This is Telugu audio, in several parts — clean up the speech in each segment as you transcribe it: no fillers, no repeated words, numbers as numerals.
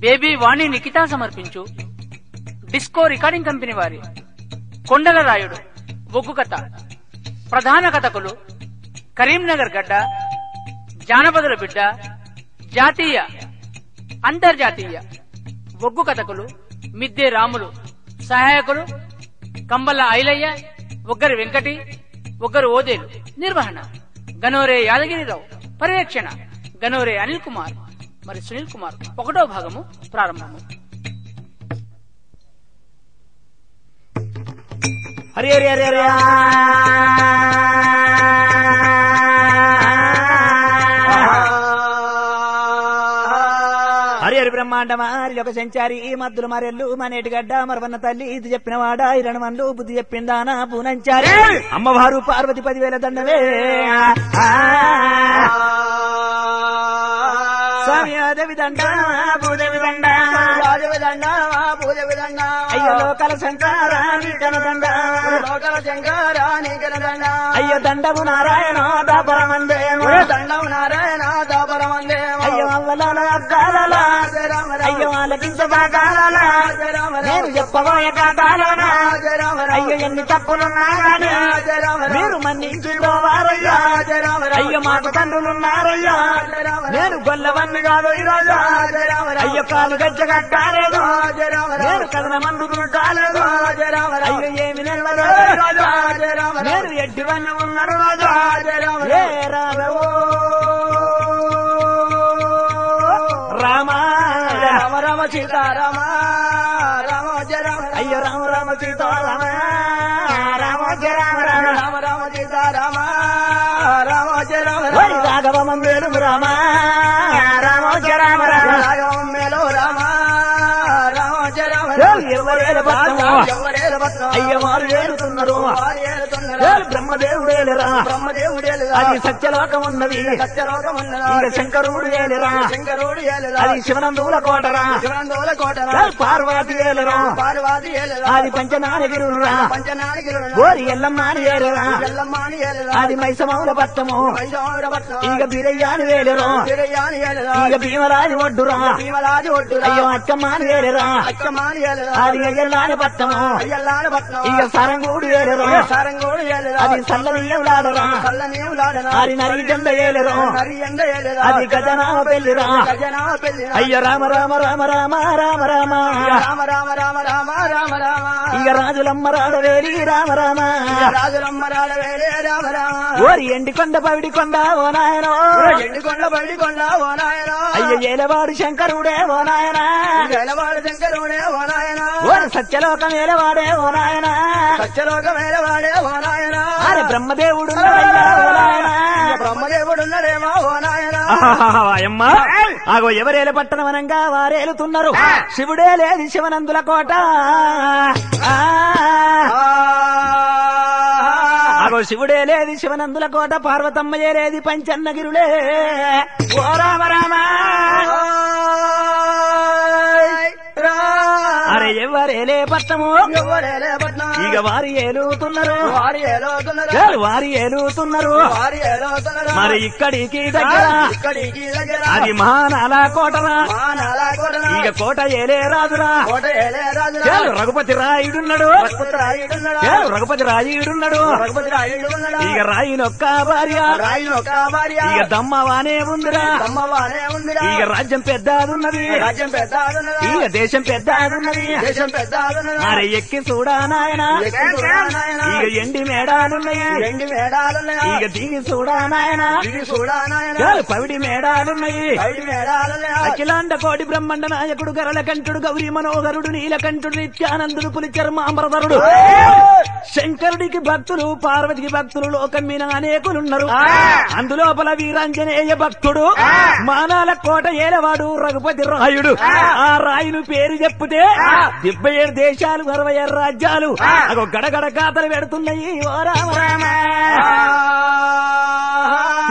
బేబీ వాణి నిఖితా సమర్పించు డిస్కో రికార్డింగ్ కంపెనీ వారి కొండల రాయుడు ఒగ్గు కథ. ప్రధాన కథకులు కరీంనగర్ గడ్డ, జానపదుల బిడ్డ, జాతీయ అంతర్జాతీయ ఒగ్గు కథకులు మిద్దే రాములు. సహాయకులు కంబల్ల ఐలయ్య, ఒగ్గరి వెంకటి, ఒగ్గరు ఓదేలు. నిర్వహణ గనోరే యాదగిరిరావు. పర్యవేక్షణ గనోరే అనిల్ కుమార్ మరి సునీల్ కుమార్. 1వ భాగము ప్రారంభము. హరి హరి హరి హరి హరి హరి బ్రహ్మాండమా హరిలోక సంచారి మద్దులు మరెల్లు మనేటి గడ్డ మరవన్న తల్లి ఇది చెప్పిన వాడ ఇరణ మండు బుద్ధి చెప్పిందానా పూనంచారి అమ్మవారు పార్వతి 10,000 దండవే స్వామి దేవి దండ భూదేవి దండ అయ్యో లోకల శంకరాని కనదండ అయ్యో దండవు నారాయణ దాపరమందే దండవు నారాయణ దాపరమందే అయ్యో అవ్వలాల అద్దాల అయ్యో ఆలకించబాగాల నేను చెప్పబోయ కాదాలనా అయ్యో ఎన్ని తప్పులున్నారని మీరు మన్నించుకోవారయ్యా అయ్యో మాకు తండ్రులున్నారయ్యా నేను గొల్లవన్ని కాదు ఈరోజు అయ్యో కాలు గజ్జ కట్టాలేదు నేను కథన మందులు కాలేదు అయ్యో ఏమి నిల్వదు నేను ఎడ్డివన్నీ ఉన్నాడు ఏ రామో రామ రామ రామ సీతారామ రామ రామ అయ్యో రామ రామ సీతారామ రామ రామ రామ రామ రామ సీతారామ రామ రామ వరి రాఘవ మందేరు రామ రామ రామ రామ రాఘవం మేలో రామ రామ రామ ఎవరేల పట్టము అయ్య వారు ఏలుతున్నారు బ్రహ్మదేవుడేలేరా బ్రహ్మదేవుడేలు అది సత్యలోకం ఉన్నది సత్యలోకం ఇక శంకరుడు ఏలేరా శంకరుడు ఏలు అది శివనందుల కోటరా శివనందుల కోటరా పార్వతి ఏలరా పార్వతి ఏలు అది పంచనానగిరురా పంచనానికి గోరి ఎల్లమ్మాని ఏలరా ఎల్లమ్మాని ఏలు అది మైసమౌల పట్టము వైజాముల పట్నం ఇక బిరయ్యాని వేలేరా తిరయాని ఏలు ఇక భీమరాజు ఒడ్డురా భీమరాజు ఒడ్డురా అయ్యో అక్కమ్మాని వేలేరా అక్కమాని ఏలు అది ఎల్లాని పట్టము అయ్యల్లాని పట్నం ఇక సరంగూడు ఏలేరా సారంగోడు ఏలు అది సల్లనీయులాడరా కళ్ళనేవులాడనా అది నరి జెండ ఏలేరా నరి ఎండ ఏలు అది గజనామ పెళ్లిరా గజనా పెళ్లి అయ్య రామ రామ రామ రామ రామ రామ రామ రామ రామ రామ రామ రామ ఇక రాజులమ్మ రాడవేలి రామ రామ రాజులమ్మ రాడవేలే రామ రామ ఓరి ఎండి కొండ పవిడి కొండ ఓ నాయనో ఎండికొండ బండికొండ ఓ నాయన అయ్య ఏలవాడు శంకరుడే ఓ నాయన వేలవాడు శంకరుడే ఓ నాయన ఓరి సత్యలోకం ఏలవాడే ఓ నాయన సత్యలోక వేలవాడే ఓ నాయన అరే బ్రహ్మదేవుడు బ్రహ్మదేవుడున్నాడేమో ఓ నాయన అమ్మా ఆగో ఎవరేల పట్టణం అనంగా వారేలుతున్నారు శివుడే లేది శివనందుల కోట ఆగో శివుడే లేది శివనందుల కోట పార్వతమ్మయే లేది పంచన్నగిరులే ఓ రామ రామ అరే ఎవరేలే పట్టము ఎవరేలే పట్నం ఇక వారి ఏలుతున్నారు వారి ఏలోతున్నారు వారి ఏలుతున్నారు వారి ఏలోతున్నారు మరి ఇక్కడికి దగ్గర ఇక్కడికి దగ్గర అది మహానాల కోటరా మానాల కోటన ఇక కోట ఏలే రాజురా కోట ఏలే రాజురా రఘుపతి రాయుడున్నాడు రఘుపతి రాయుడున్నాడు రఘుపతి రాయుడున్నాడు రఘుపతి రాయుడున్నాడు ఇక రాయినొక్క భార్య రాయుడు ఒక భార్య ఇక దమ్మవానే ఉందిరా అమ్మవానే ఉందిరా ఇక రాజ్యం పెద్దదున్నది రాజ్యం పెద్ద ఇక దేశం పెద్దదున్నది దేశం పెద్ద మరి ఎక్కి చూడా నాయన ఇక ఎండి మేడాలున్నాయి రెండు మేడాలున్నాయి ఇక దిగి చూడా నాయన ఇది చూడా నాయన పవిడి మేడాలున్నాయి బయట మేడాలున్నాయి అఖిలాండ కోటి బ్రహ్మాండ నాయకుడు గరళకంఠుడు గౌరీ మనోహరుడు నీలకంఠుడు నిత్యానందుడు పులిచర్మాంబరధరుడు శంకరుడికి భక్తులు పార్వతికి భక్తులు లోకం మీద అనేకులున్నారు అందులోపల వీరాంజనేయ భక్తుడు మానాల కోట ఏలవాడు రఘుపతి రాయుడు ఆ రాయుడు పేరు చెప్పుతే 77 దేశాలు 66 రాజ్యాలు అగో గడగడ గాథలు పెడుతున్నాయి ఓ రామ రామ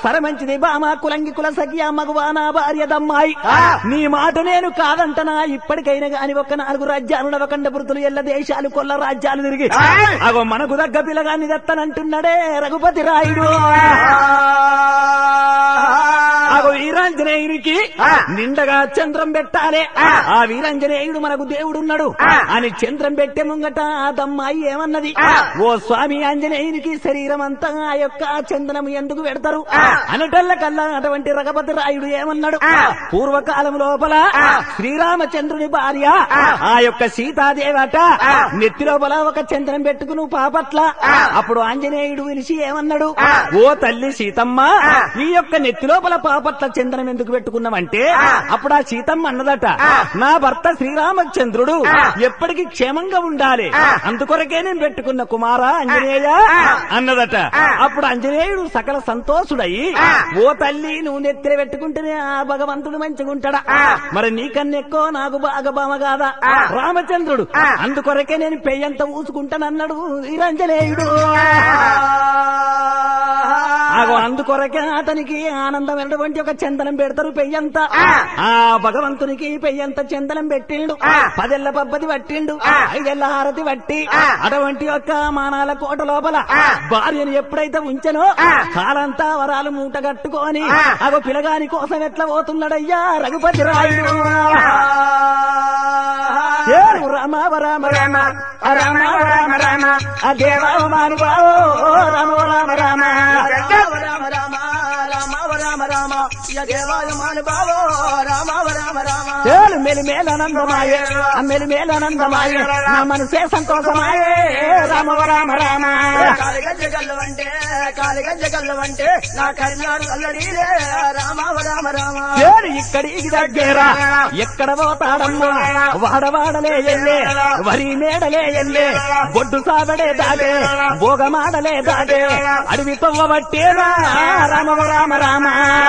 సరే మంచిది బామ కులంగి కుల సఖియా మగవా నా భార్య దమ్మాయి నీ మాట నేను కాదంటనా ఇప్పటికైనా గాని ఒక 4 రాజ్యాలు నవకండ వృత్తులు ఎల్ల దేశాలు కొల్ల రాజ్యాలు తిరిగి అగో మనకు దగ్గ పిల్లగాన్ని దత్తనంటున్నాడే రఘుపతి రాయుడు అగో వీరాంజనేయునికి నిండగా చంద్రం పెట్టాలి ఆ వీరాంజనేయుడు మనకు దేవుడున్నాడు అని చంద్రం పెట్టే ముంగట ఆ దమ్మాయి ఏమన్నది ఓ స్వామి ఆంజనేయునికి శరీరం అంతా ఆ యొక్క చందనం ఎందుకు పెడతారు అనటల్ల కల్లా అటువంటి రఘుపతి రాయుడు ఏమన్నాడు పూర్వకాలం లోపల శ్రీరామచంద్రుని భార్య ఆ యొక్క సీతాదేవట నెత్తి లోపల ఒక చందనం పెట్టుకుని పాపట్ల అప్పుడు ఆంజనేయుడు పిలిచి ఏమన్నాడు ఓ తల్లి సీతమ్మ ఈ యొక్క నెత్తి లోపల పాపట్ల చందనం ఎందుకు పెట్టుకున్నామంటే అప్పుడు ఆ సీతమ్మ అన్నదట నా భర్త శ్రీరామచంద్రుడు ఎప్పటికీ క్షేమంగా ఉండాలి అందుకొరకే నేను పెట్టుకున్న కుమారా ఆంజనేయ అన్నదట అప్పుడు ఆంజనేయుడు సకల సంతోషుడయి ఓ తల్లి నువ్వు నెత్తిన పెట్టుకుంటేనే ఆ భగవంతుడు మంచిగా ఉంటాడా మరి నీకన్నెక్కో నాకు బాగా బామ కాదా రామచంద్రుడు అందుకొరకే నేను పెయ్యంత ఊసుకుంటానన్నాడు వీరాంజనేయుడు అందుకొరకే అతనికి ఆనందమైనటువంటి ఒక చందనం పెడతారు పెయ్యంత ఆ భగవంతునికి పెయ్యంత చందనం పెట్టిండు 10 ఏళ్ల పబ్బది పట్టిండు 5 ఏళ్ల హారతి పట్టి అటువంటి యొక్క మానాల కోట లోపల భార్యను ఎప్పుడైతే ఉంచనో కాలంతా వరాలు మూట కట్టుకొని అగో పిలగాని కోసం ఎట్లా పోతున్నాడయ్యా రఘుపతి రాయుడు రామ రామ రామ రామ రామ రామ అదేవా మానుభావో రామ రామ రామ రామ రామ రామ రామ రామ దేవాయ మానుభావో రామ రామ రామ మెలిమేలనందమాయే మెలిమేలనందమాయే నా మనసే సంతోషమాయే రామ రామ రామ కాలిగంజ గల్లు అంటే నా కర్ణాడు అల్లడిలే రామ రామ రామ ఇక్కడికి దగ్గర ఎక్కడ పోతాడమ్మా వాడవాడలే ఎల్లే వరి మేడలే ఎల్లే బొడ్డు సాబడే దాటే భోగమాడలే దాటే అడవి తవ్వబట్టేనా రామ రామ రామ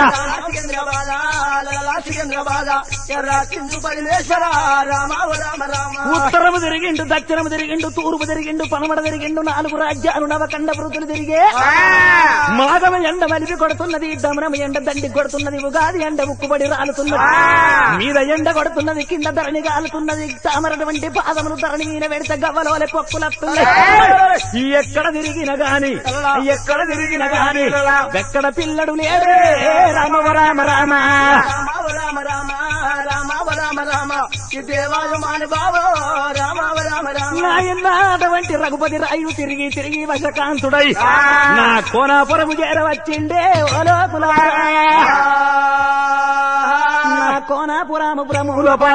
ఉత్తరము తిరిగిండు దక్షిణము తిరిగిండు తూర్పు తిరిగిండు పనమడ తిరిగిండు 4 రాజ్యాలు నవకండ వృత్తులు తిరిగే మాగమ ఎండ మలిపి కొడుతున్నది దమనము ఎండ దండి కొడుతున్నది ఉగాది ఎండ ముక్కుబడి రాలుతున్నది మీద ఎండ కొడుతున్నది కింద ధరణి గాలుతున్నది తామరటువంటి పాదములు ధరణి మీద పెడితే గవ్వలోలే పొక్కులత్తున్నాయి ఎక్కడ తిరిగిన గాని ఎక్కడ పిల్లడు లేడే రామ రామ రామ రామ రామ రామ రామ రామ ఈ దేవాయ మానుభావో రామ రామ రామ అటువంటి రఘుపతి రాయుడు తిరిగి తిరిగి వశకాంతుడై నా కోనాపురము చేరవచ్చిండే ఓలోకుల కోనాపురము లోపాల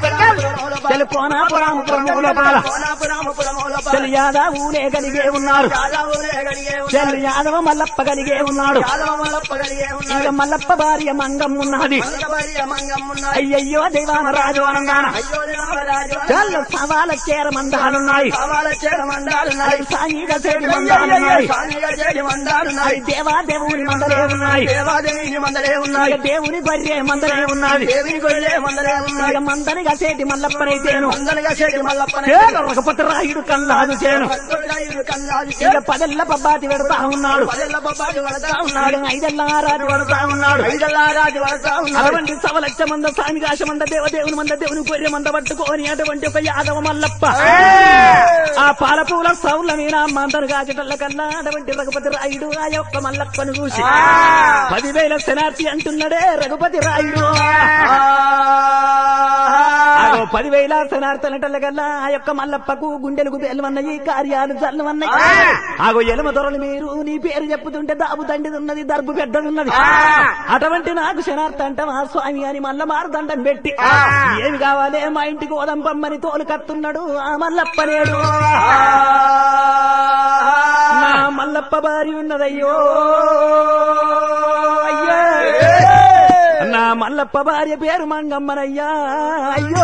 యాదవులే కలిగే ఉన్నారు యాదవ మల్లప్ప కలిగే ఉన్నాడు మల్లప్ప భార్య మంగం ఉన్నది అయ్యయ్యో దైవాన రాజు అనంగాన సవాల చేర మందాలున్నాయి సాయిగా చేరి మందాలున్నాయి దేవా దేవుని మందలే ఉన్నాయి దేవుని బర్రె మందలే ఉన్నది మందని గసేటి మల్లప్పనైతేను రఘుపతి రాయుడు కల్లాదు చేను 10 ఏళ్ల పబ్బాతి పెడతా ఉన్నాడు 5 ఏళ్ల రాజు పడతా ఉన్నాడు అటువంటి సవలచ్చ మంద సామిగాశ మంద దేవదేవుని మంద దేవుని గొర్రె మంద పట్టుకొని అటువంటి ఒక యాదవ మల్లప్ప ఆ పాలపూల సౌల మీద మందరు కాచటల్ల కల్లా అటువంటి రఘుపతి రాయుడు ఆ యొక్క మల్లప్పను చూసి 10,000 శనార్థి అంటున్నాడే రఘుపతి రాయుడు 10,000 శనార్థనటల్ల కల్లా ఆ యొక్క మల్లప్పకు గుండెలకు బెల్లమన్నాయి కార్యాలు చల్లమన్నాయి ఎలుమ దొరలు మీరు నీ పేరు చెప్పుతుంటే దాబు దండిదున్నది దర్బు పెద్దదున్నది అటువంటి నాకు శనార్థ అంటావా స్వామి అని మల్ల మారుదండం పెట్టి ఏమి కావాలే మా ఇంటికి ఓదంపమ్మని తోలు కత్తున్నాడు ఆ మల్లప్ప నేడు నా మల్లప్ప భార్య ఉన్నదయ్యో అయ్యో నా మల్లప్ప భార్య పేరు మంగమ్మనయ్యా అయ్యో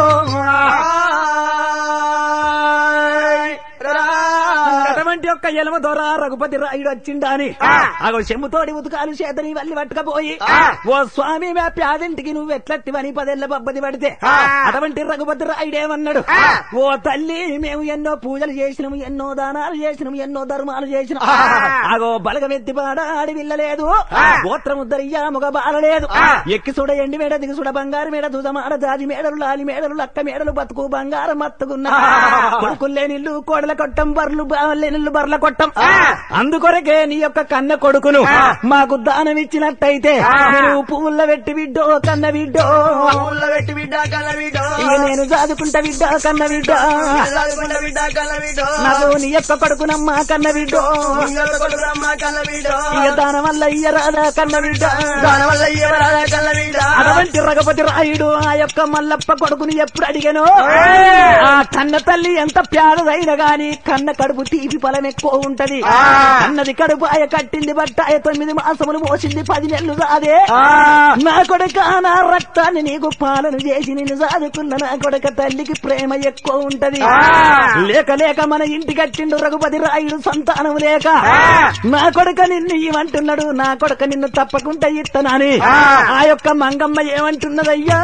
అటువంటి యొక్క ఎలమ దొర రఘుపతి రాయుడు వచ్చిండాని అగో చెమ్ముతోడి ఉతుకాలు చేతని వల్లి పట్టుకపోయి ఓ స్వామి మా ప్యాదింటికి నువ్వు ఎట్లట్టివని 10 ఏళ్ల బబ్బది పడితే అటువంటి రఘుపతి రాయుడేమన్నాడు, ఓ తల్లి మేము ఎన్నో పూజలు చేసినాము, ఎన్నో దానాలు చేసినాము, ఎన్నో ధర్మాలు చేసినాం. అగో బలగమెత్తి పాడాడి విల్లలేదు, గోత్రముద్దరియా ముగ బాలలేదు, ఎక్కి చూడ ఎండి మేడ దిగి చూడ బంగారు మేడ దుజమాడ జాజి మేడలు లాలి మేడలు లక్క మేడలు బతుకు బంగారం మత్తుకున్నా కొడుకులేనిల్లు కోడల కొట్టం బర్లు బావలేనిల్లు బర్ల కొట్టం. అందుకొరకే నీ యొక్క కన్న కొడుకును మాకు దానం ఇచ్చినట్టయితే నువ్వు పువ్వుల పెట్టి బిడ్డో కన్న బిడ్డో, పెట్టి బిడ్డ కన్న బిడ్డ, ఇక నేను చదువుకుంటా బిడ్డ కన్న బిడ్డ, బిడ్డ కన్న బిడ్డ, నాకు నీ యొక్క కొడుకునమ్మా కన్న బిడ్డో, కన్న బిడ్డ, ఇక దాని వల్ల ఇయ్యరాదా కన్న బిడ్డ, దాని వల్ల ఇవ్వరాదా కన్న బిడ్డ. అటువంటి రఘుపతి రాయుడు ఆ యొక్క మల్లప్ప కొడుకుని ఎప్పుడు అడిగాను, ఆ కన్న తల్లి ఎంత ప్యాదదైన గాని కన్న కడుపు తీపి ఫలం ఎక్కువ ఉంటది. అన్నది కడుపు ఆయ కట్టింది బట్టాయ 9 మాసములు మోసింది 10 నెలలు రాదే, నా కొడుక నా రక్తాన్ని నీకు పాలన చేసి నిన్ను సాదుకున్న నా కొడుక తల్లికి ప్రేమ ఎక్కువ ఉంటది. లేక లేక మన ఇంటి కట్టిండు రఘుపతి రాయుడు సంతానం లేక నా కొడుక నిన్ను ఇవ్వంటున్నాడు, నా కొడుక నిన్ను తప్పకుండా ఇత్తనాని ఆ యొక్క మంగమ్మ ఏమంటున్నదయ్యా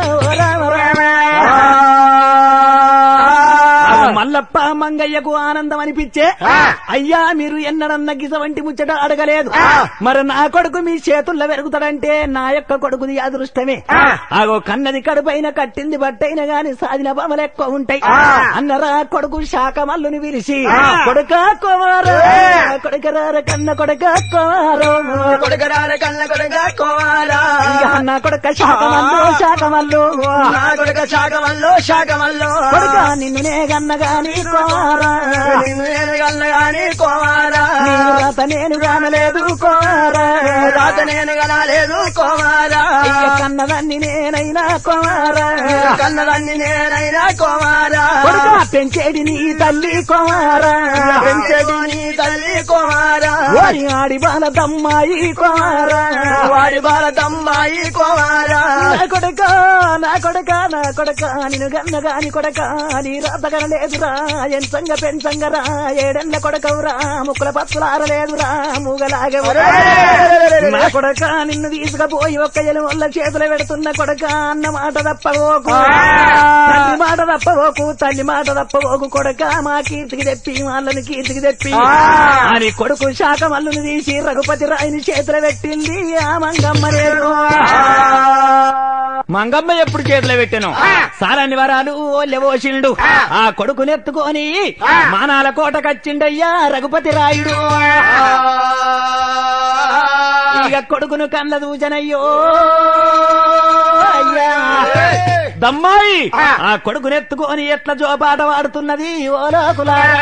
మల్లప్ప మంగయ్యకు ఆనందం అనిపించే, అయ్యా మీరు ఎన్నడన్న గిస వంటి ముచ్చట అడగలేదు, మరి నా కొడుకు మీ చేతుల్లో పెరుగుతాడంటే నా యొక్క కొడుకుది అదృష్టమే. ఆగో కన్నది కడుపైన కట్టింది బట్టైన గాని సాధిన బొమ్మలు ఎక్కువ ఉంటాయి అన్నరా కొడుకు శాఖమల్లుని పిలిచి, కొడుక కుమారో కొడుకరార కన్న కొడుక కుమారో, కొడుకరార కన్న కొడుక కుమారా, నా కొడుక శాఖమల్లు శాఖమల్లు, నా కొడుక శాఖమల్లో శాఖమల్లో, కొడుక నిన్నునే గన్నగాని కుమారా, నిన్ను నేను గన్నగాని కుమారా, రాత నేను గానలేదు కుమారా, రాత నేను గనలేదు కుమారా, కన్నదాన్ని నేనైనా కుమారా, కన్నదాన్ని నేనైనా కుమారా, కొడుక పెంచేది నీ తల్లి కుమారా, పెంచేది నీ తల్లి కుమారా, వారి ఆడి బాల దమ్మాయి కుమారా, వాడి భారతమ్మాయి కుమారా, నా కొడుక నా కొడుక నా కొడుక నిన్ను గన్నగాని కొడుక నీ రాత గనలేదురా, ఎంచంగా పెంచంగరా, 7 ఏళ్ల కొడుకవురా, ముక్కుల పత్తులారలేదురా, మూగలాగెవరా, నా కొడుక నిన్ను తీసుకుపోయి ఒక్క ఎలువల్ల చేతులు పెడుతున్న కొడుక అన్న మాట తప్పవోకు, తల్లి మాట తప్పవోకు, తల్లి మాట తప్పవోకు కొడుక, మా కీర్తికి తెప్పి వాళ్ళని కీర్తికి తెప్పి అని కొడుకు శాఖమల్లుని తీసి రఘుపతి రాయిని చేతులు పెట్టింది ఆ మంగమ్మ. లేదు మంగమ్మ ఎప్పుడు చేతిలో పెట్టాను సారాన్ని వరాలు ఓషిండు ఆ కొడుకునెత్తుకొని మానాల కోట కచ్చిండయ్యా రఘుపతి రాయుడు. ఇక కొడుకును కళ్ళ దూచనయ్యో అయ్యా దమ్మాయి ఆ కొడుకునెత్తుకొని ఎట్లా జోపాట వాడుతున్నది ఓ లోకులారా.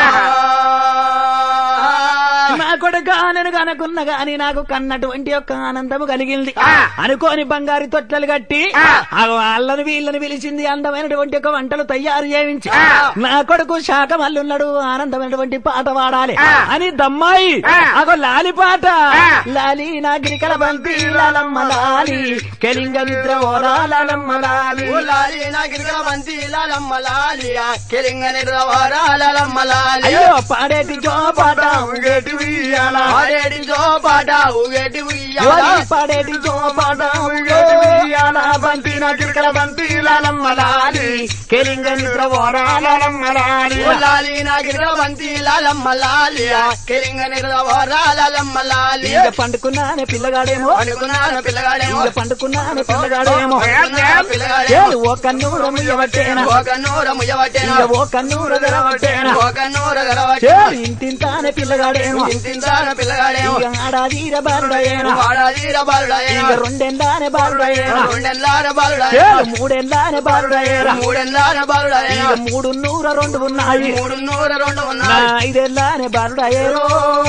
నా కొడుక నేను కనుకున్న గాని నాకు కన్నటువంటి యొక్క ఆనందము కలిగింది అనుకోని బంగారు తొట్టెలు కట్టి వాళ్ళని వీళ్ళని పిలిచింది, అందమైనటువంటి ఒక వంటలు తయారు చేయించి నా కొడుకు శాఖమల్లున్నాడు ఆనందమైనటువంటి పాట పాడాలి అని దమ్మాయి అగో లాలి పాట లాలి నా గిరికల బంతి లాలమ్మ లాలి కెలింగ నిద్ర ఓరా లాలమ్మ లాలి లాలి నా గిరికల బంతి లాలమ్మ లాలి కెలింగ నిద్ర ఓరా లాలమ్మ లాలి. అయ్యో పాడేటి జో పాట పాడేటి జో పాట ఊగేటి పాడేటి జో పాట ఊగేటి ఉయ్యాల బంతి నా గిరికల బంతి లాలమ్మ లాలి కెలింగ నిద్ర ఓరా లాలమ్మ లాలి లాలి నా గిరికల బంతి లాలమ్మ లాలి కెలింగ నిద్ర ఓరా లాలమ్మ లాలి. ఇక పండుకున్నానే పిల్లగాడేమో అనుకున్నాను పిల్లగాడేమో ఇక పండుకున్నానే పిల్లగాడేమో ఓ కన్నూర ముయ్యబట్టేనా ఓ కన్నూర ముయ్యబట్టేనా ఓ కన్నూర తెరవట్టేనా ఓ కన్నూర తెరవట్టే ఇంతింతానే పిల్లగాడేమో ఇంతింతాన పిల్లగాడేమో ఇక ఆడాదీర బాలుడయేనా వాడాదీర బాలుడయేనా ఇక రెండెండానే బాలుడయేనా రెండెల్లార బాలుడయేనా మూడెండానే బాలుడయేనా మూడెల్లార బాలుడయేనా ఇక 302 ఉన్నాయి 302 ఉన్నాయి 5 ఏళ్ళనే బాలుడయేరో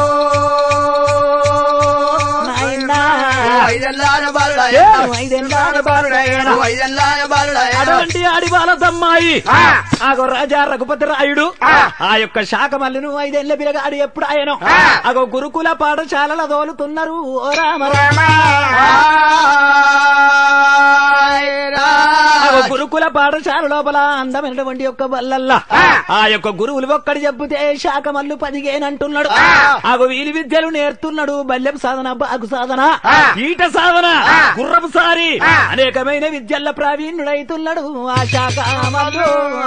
ఐదెల్లార బాలుడయేనా 5 ఏళ్ళనే బాలుడయేనా ఐదెల్లార బాలుడయేనా. అటువంటి ఆడివాల దమ్మాయి ఆగో రాజా రఘుపతి రాయుడు ఆ యొక్క శాఖమల్లును 5 ఏళ్ల పిల్లగాడు ఎప్పుడు ఆయనో అగో గురుకుల పాఠశాలల దోలుతున్నారు ఓ రామ రామ. గురుకుల గురుకుల పాఠశాల లోపల అందమైనటువంటి యొక్క బల్లల్లా ఆ యొక్క గురువులు ఒక్కడి చెబితే శాఖమల్లు 15 అంటున్నాడు. ఆగు వీరి విద్యలు నేర్తున్నాడు. బల్యం సాధన, బాగు సాధన, ఈట సాధన, గుర్రపు సారి అనేకమైన విద్యల ప్రావీణ్యుడైతున్నాడు ఆ శాఖమల్లు.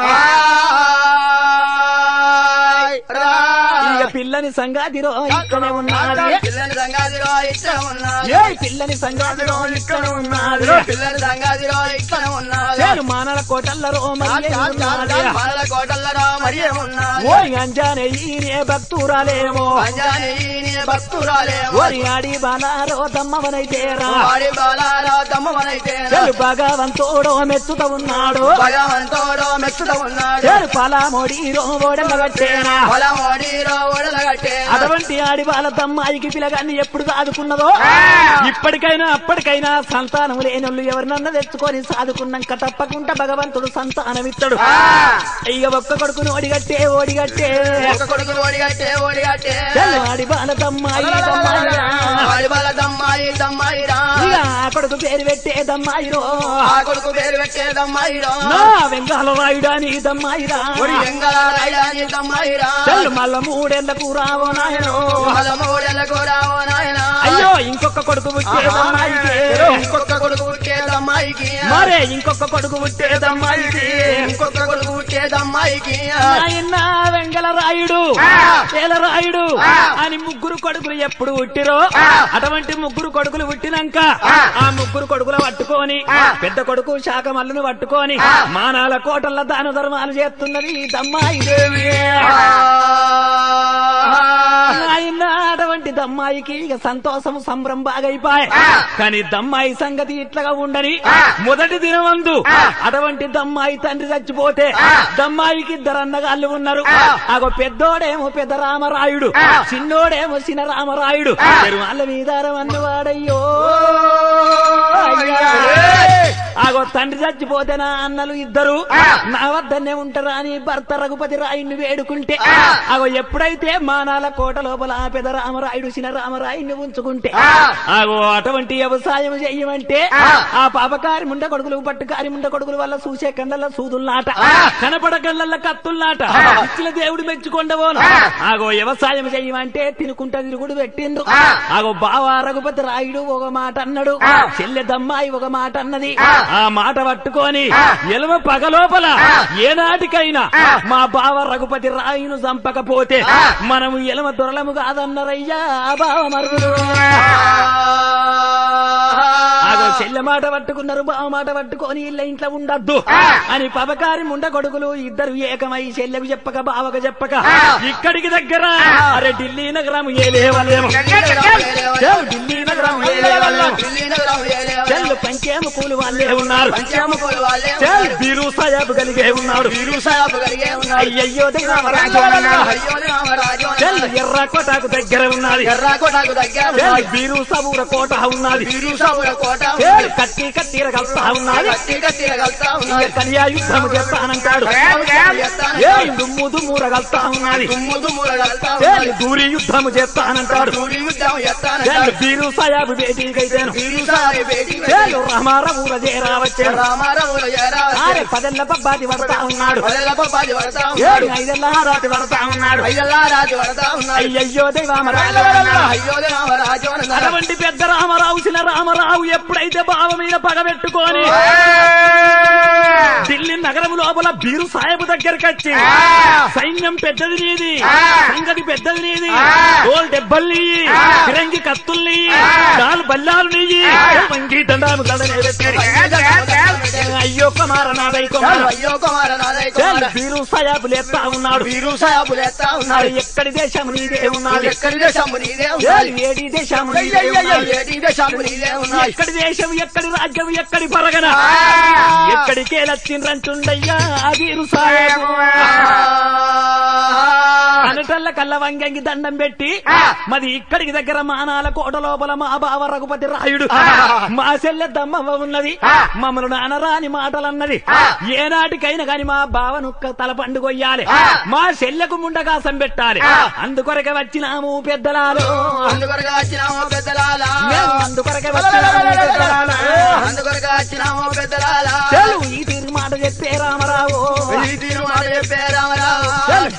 ఇక పిల్లని సంగాదిరో ఇక్కడే ఉన్నాడు. పిల్లని సంగాదిరో ఇక్కడ ఉన్నాడు. పిల్లని సంగాదిరో ఇక్కడ ఉన్నాడు. పిల్లని సంగాదిరో ఇక్కడ ఉన్నాడు. మానల కోటల్లరో మానల కోటల్లరో మరియే ఉన్నాడు. ఓ అంజానేయే భక్తురాలేమో, అంజానేయే భక్తురాలేమో. ఓరి ఆడి బాలారో దమ్మవనైతేరా, ఆడి బాలారో దమ్మవనైతేరా. భగవంతోడో మెచ్చుత ఉన్నాడు, భగవంతోడో మెచ్చుత ఉన్నాడు. పలామోడీరో ఓడలగట్టేనా, పలామోడీరో ఓడలగట్టేనా. అటువంటి ఆడి బాల దమ్మాయికి పిల్లగాన్ని ఎప్పుడు సాదుకున్నదో ఇప్పటికైనా అప్పటికైనా సంతానం లేనోళ్ళు ఎవరినన్నా తెచ్చుకొని సాదుకున్నాక తప్పకుండా భగవంతుడు సంతానమిస్తాడు. ఇక ఒక్క కొడుకును ఓడిగట్టే ఓడిగట్టే, ఒక్క కొడుకును ఓడిగట్టే ఓడిగట్టే. ఆడి బాల దమ్మాయి ఆడి బాల దమ్మాయి దమ్మాయిరా. ఇక ఆ కొడుకు పేరు పెట్టే దమ్మాయిరో, ఆ కొడుకు పేరు పెట్టే దమ్మాయిరో. వెంగాల రాయుడా నీ దమ్మాయిరా, వెంగాల రాయుడా నీ దమ్మాయిరా. మళ్ళా 3 ఏళ్లకు రావో నాయనో, మళ్ళా 3 ఏళ్లకు రావో నాయనా. అయ్యో ఇంకొక కొడుకు పుట్టే దమ్మాయికి, ఇంకొక కొడుకు పుట్టే దమ్మాయికి. మరే ఇంకొక కొడుకు పుట్టే దమ్మాయికి, ఇంకొక కొడుకు పుట్టే దమ్మాయికి. ఆయన వెంగళ రాయుడు రాయుడు అని 3 కొడుకులు ఎప్పుడు పుట్టిరో అటువంటి 3 కొడుకులు పుట్టినాక ఆ 3 కొడుకులు పట్టుకొని పెద్ద కొడుకు శాఖమల్లును పట్టుకొని మానాల కోటల్ల దాన ధర్మాలు చేస్తున్నది దమ్మాయి దేవి. ఆయన అటువంటి దమ్మాయికి ఇక సంతోషం సంబరం బాగైపోయి. కానీ దమ్మాయి సంగతి ఇట్లగా ఉండని మొదటి దినమందు అటువంటి దమ్మాయి తండ్రి చచ్చిపోతే దమ్మాయికి 2 అన్నగాళ్ళు ఉన్నారు. ఆగో పెద్దోడేమో పెద్ద రామరాయుడు, చిన్నోడేమో చిన్న రామరాయుడు. వాళ్ళ మీద అన్నవాడయ్యో ఆగో తండ్రి చచ్చిపోతే నా అన్నలు 2 నా వద్దనే ఉంటారా అని భర్త రఘుపతి రాయుడిని వేడుకుంటే ఆగో ఎప్పుడైతే మానాల కోట లోపల పెద్ద రామరాయుడు చిన్న రామరాయుడిని ఉంచుకుంటే ఆగో అటువంటి వ్యవసాయం చెయ్యమంటే ఆ పాపకారి ముండ కొడుకులు పట్టుకారి ముండ కొడుకుల వల్ల చూసే కళ్ళ సూదుల్లాట, కనపడ కళ్ళ కత్తుల్లాట, ఇచ్చిన దేవుడు మెచ్చుకొండవోను. ఆగో వ్యవసాయం చెయ్యమంటే తినుకుంటా తిరుగుడు పెట్టిండ్రు. ఆగో బావ రఘుపతి రాయుడు ఒక మాట అన్నాడు, చెల్లె దమ్మాయి ఒక మాట అన్నది. ఆ మాట పట్టుకొని ఎలమ పగలోపల ఏనాటికైనా మా బావ రఘుపతి రాయును చంపకపోతే మనము ఎలమ దొరలము కాదన్నరయ్యా బావ మరుగుడు. చెల్లె మాట పట్టుకున్నారు, బావ మాట పట్టుకొని ఇళ్ళ ఇంట్లో ఉండద్దు అని పబకారి ముండ కొడుకులు 2 ఏకమై చెల్లెకు చెప్పక బావకు చెప్పక ఇక్కడికి దగ్గర అరే ఢిల్లీ నగరం ఏలేవలేము, ఢిల్లీ నగరం ఏలేవలేము. చెల్లు పంచేము పూలు వాళ్ళే ఉన్నారు, బీరు సాయాబు కలిగే ఉన్నాడు, అయ్యయ్యో చెల్లు ఎర్ర కోటకు దగ్గర ఉన్నది, బీరు సబూర కోట ఉన్నది, కత్తి కత్తిర కలుస్తా ఉన్నది, కన్యా యుద్ధము చేస్తానంటాడు, దుమ్ము దుమ్ముర కలుస్తా ఉన్నది, దూరి యుద్ధము చేస్తానంటాడు, బీరు సాయాబు బేటీకైతేను రామారవుల చేరావచ్చాడు, 10 ఏళ్ల పబ్బాది పడతా ఉన్నాడు, 5 ఏళ్ల రాతి పడతా ఉన్నాడు, అయ్యయ్యో దైవామరాజు. అటువంటి పెద్ద రామరావు చిన్న రామరావు ఎప్పుడైతే బావ మీద పగబెట్టుకొని ఢిల్లీ నగరం లోపల బీరు సాహెబ్ దగ్గరికి వచ్చి సైన్యం పెద్దది నీది, సంగతి పెద్దది నీది, తోలు దెబ్బలు నీయి, ఫిరంగి కత్తులు నీయి, 4 బల్లాలు నీయి, మంచి దండాలు అయ్యో కుమారనాథయ్య బీరు సాహెబ్ లేస్తా ఉన్నాడు, ఎక్కడి దేశం నీదే ఉన్నాడు, ఎక్కడి దేశం ఏడి దేశం ఎక్కడి దేశం ఎక్కడి రాజ్యం ఎక్కడి పరగన ఎక్కడికే లచ్చిండ్రంచుండయ్యా బీరు సాహెబ్. అనటల్ల కళ్ళ వంగంగి దండం పెట్టి మరి ఇక్కడికి దగ్గర మానాల కోట లోపల మా బావ రఘుపతి రాయుడు మా చెల్లె దమ్మవ్వ ఉన్నది, మమ్మల్ని నానరాని మాటలన్నది, ఏనాటికైనా కాని మా బావను తల పండుగొయ్యాలి, మా చెల్లెకు ముండకాసం పెట్టాలి, అందుకొరకే వచ్చినాము పెద్దలాలు, అందుకొరకే వచ్చినాము పెద్దలాల. ఈ తీరు మాట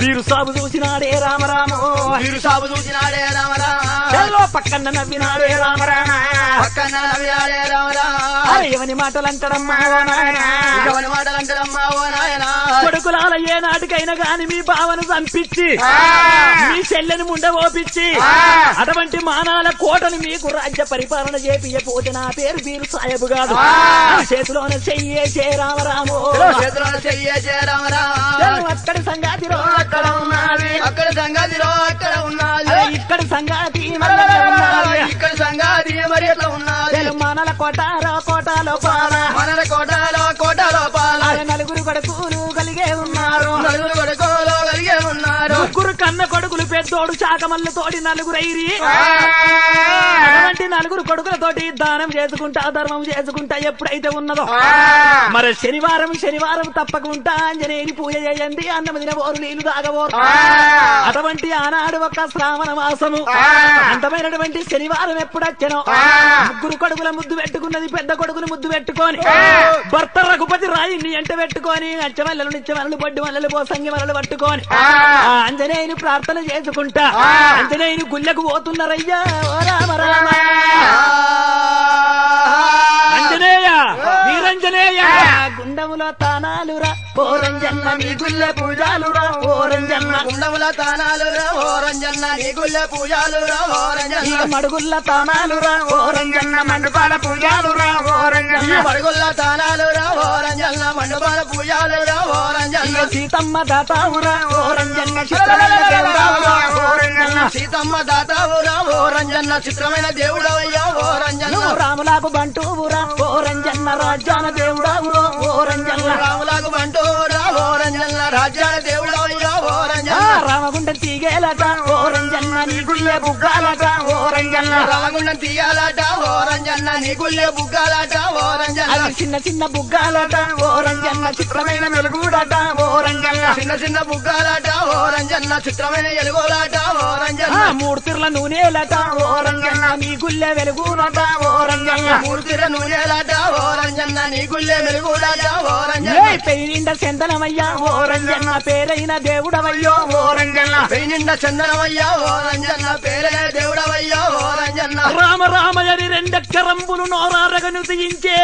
వీరు సాగు చూసినాడే రామరామో వీరు సాగు చూసినాడే రామరామ ఎల్లో పక్కన నవ్వినాడే రామరామ పక్కన నవ్వినాడే రామరామ అరే ఎవని మాటలు అంటాడమ్మా ఓ నాయన ఎవరి మాటలు అంటాడమ్మా ఓ నాయన కొడుకులాల ఏ నాటికైనా గాని మీ బావను చంపించి మీ చెల్లెని ముండ ఓపించి అటువంటి మానాల కోటను మీకు రాజ్య పరిపాలన చేపియపోతే నా పేరు వీరు సాయబు కాదు చేతిలోనే చెయ్యే రామరాము చేతిలోనే చెయ్యే రామరామ అక్కడి సంగాతిలో అక్కడ ఉన్నది అక్కడ సంగతిలో అక్కడ ఉన్నది ఇక్కడ సంగాతి ఇక్కడ సంగతి మరి ఎట్లా ఉన్నది మానల కోటాలో పాల మనల కోటలో పాల నలుగురు కొడుకులు కలిగే ఉన్నారు నలుగురు కొడుకులో కలిగే ఉన్నారు ముగ్గురు కన్న కొడుకులు పెద్దోడు చాకమల్లు తోటి నలుగురైరి అటువంటి నలుగురు కొడుకులతోటి దానం చేసుకుంటా ధర్మం చేసుకుంటా ఎప్పుడైతే ఉన్నదో మరి శనివారం తప్పకుండా ఆంజనేయుని పూజ చేయండి అన్నం తినబోరు నీళ్లు తాగబోరు అటువంటి ఆనాడు ఒక శ్రావణ మాసము అంతమైనటువంటి శనివారం ఎప్పుడొచ్చనో ముగ్గురు కొడుకుల ముద్దు పెట్టుకున్నది పెద్ద కొడుకులు ముద్దు పెట్టుకొని భర్త రఘుపతి రాయిని ఎంట పెట్టుకొని అచ్చమల్లలు నిచ్చమల్లలు బొడ్డు మల్లలు పోసంగి మల్లలు పట్టుకొని ఆంజనేయుని ప్రార్థన చేసుకుంటా ఆంజనేయుని గుళ్ళకు పోతున్నారయ్యా ఓ రామ రామ అంజనేయ వీరంజనేయ గుండములో తానాలురా ఓరంజన్న నీ గుళ్ళె పూజాలురా ఓరంజన్న గుండముల తానాలురా ఓరంజన్న నీ గుళ్ళె పూజాలురా ఓరంజన్న మడుగుల్ల తానాలురా ఓరంజన్న మండపాల పూజాలురా ఓరంజన్న మడుగుల్ల తానాలురా ఓరంజన్న మండపాల పూజాలురా ఓరంజన్న సీతమ్మ దాతావురా ఓరంజన్న చిత్రమైన దేవుడావురా ఓరంజన్న సీతమ్మ దాతావురా ఓరంజన్న చిత్రమైన దేవుడవయ్యా ఓరంజన్న రాములకు బంటూవురా ఓరంజన్న రాజ్యాన దేవుడావురా ఓరంజన్న రాములకు బంటూరా ఓరంజన్న రాజ్యాన దేవుడవయ్యా ఓరంజన్న రామగుండ తీగేలట ఓరంజన్న నీ గుళ్ళె బుగ్గాలట ఓరంజన్న రామగుండం తీయాలట ఓరంజన్న నీ గుళ్ళె బుగ్గాలట ఓరంజన్న చిన్న చిన్న బుగ్గాలట ఓరంజన్న చిత్రమైన వెలుగుడట ఓరంజన్న చిన్న బుగ్గాలట ఓరంజన్న చిత్రమైన ఎలుగోలాట ఓరంజన్న మూర్తిర్ల నూనెలట ఓరంజన్న నీ గుళ్ళె వెలుగునట ఓరంజన్న మూర్తిర నూనెలాట ఓరంజన్న నీ గుళ్ళె వెలుగులాట ఓరంజన్న పెయినిండ చందనమయ్యా ఓరంజన్న పేరైన దేవుడవయ్యో ఓరంజన్న పెయినిండ చందనమయ్యా ఓరంజన్న పేరైన దేవుడవయ్యా ఓరంజన్న రామ రామయని రెండక్షరంబులు నోరారగను తీయించే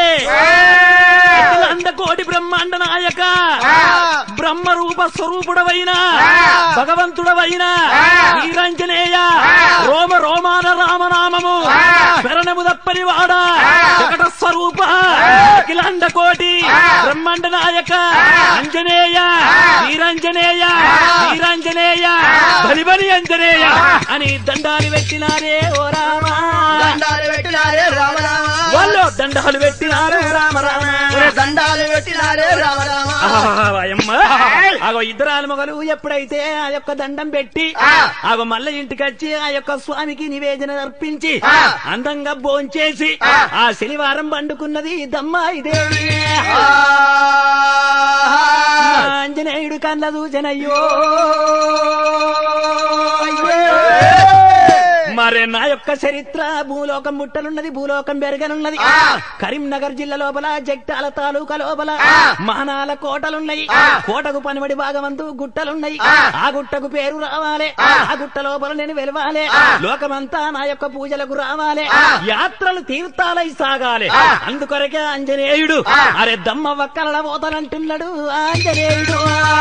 కోటి బ్రహ్మాండ నాయక బ్రహ్మ రూప స్వరూపుడవైన భగవంతుడవైన వీరాంజనేయ రోమ రోమాన రామనామము శరణము తప్పని వాడ జగట స్వరూప అఖిలాండ కోటి బ్రహ్మాండ నాయక అంజనేయ వీరాంజనేయ వీరాంజనేయ బలిబలి అంజనేయ అని దండాలు పెట్టినారే ఓ రామ దండాలు పెట్టినారే రామరామ వాళ్ళు దండాలు పెట్టినారు రామ రామ దండాలు పెట్టినారే రామరామ ఆగో ఇద్దరు ఆలుమగలు ఎప్పుడైతే ఆ యొక్క దండం పెట్టి ఆగో మళ్ళీ ఇంటికి వచ్చి ఆ యొక్క స్వామికి నివేదన అర్పించి అందంగా భోంచేసి ఆ శనివారం పండుకున్నది దమ్మాయి దేవి ఆంజనేయుడు కళ్ళ సూచనయ్యో మరే నా యొక్క చరిత్ర భూలోకం ముట్టలున్నది భూలోకం బెరగనున్నది కరీంనగర్ జిల్లా లోపల జగ్టాల తాలూకా లోపల మహనాల కోటలున్నాయి కోటకు పనిబడి భాగమంతు గుట్టలున్నాయి ఆ గుట్టకు పేరు రావాలి ఆ గుట్ట లోపల నేను వెలవాలి లోకమంతా నా యొక్క పూజలకు రావాలి యాత్రలు తీర్థాలై సాగాలి అందుకొరకే ఆంజనేయుడు అరే దమ్మ వక్కల పోతానంటున్నాడు ఆంజనేయుడు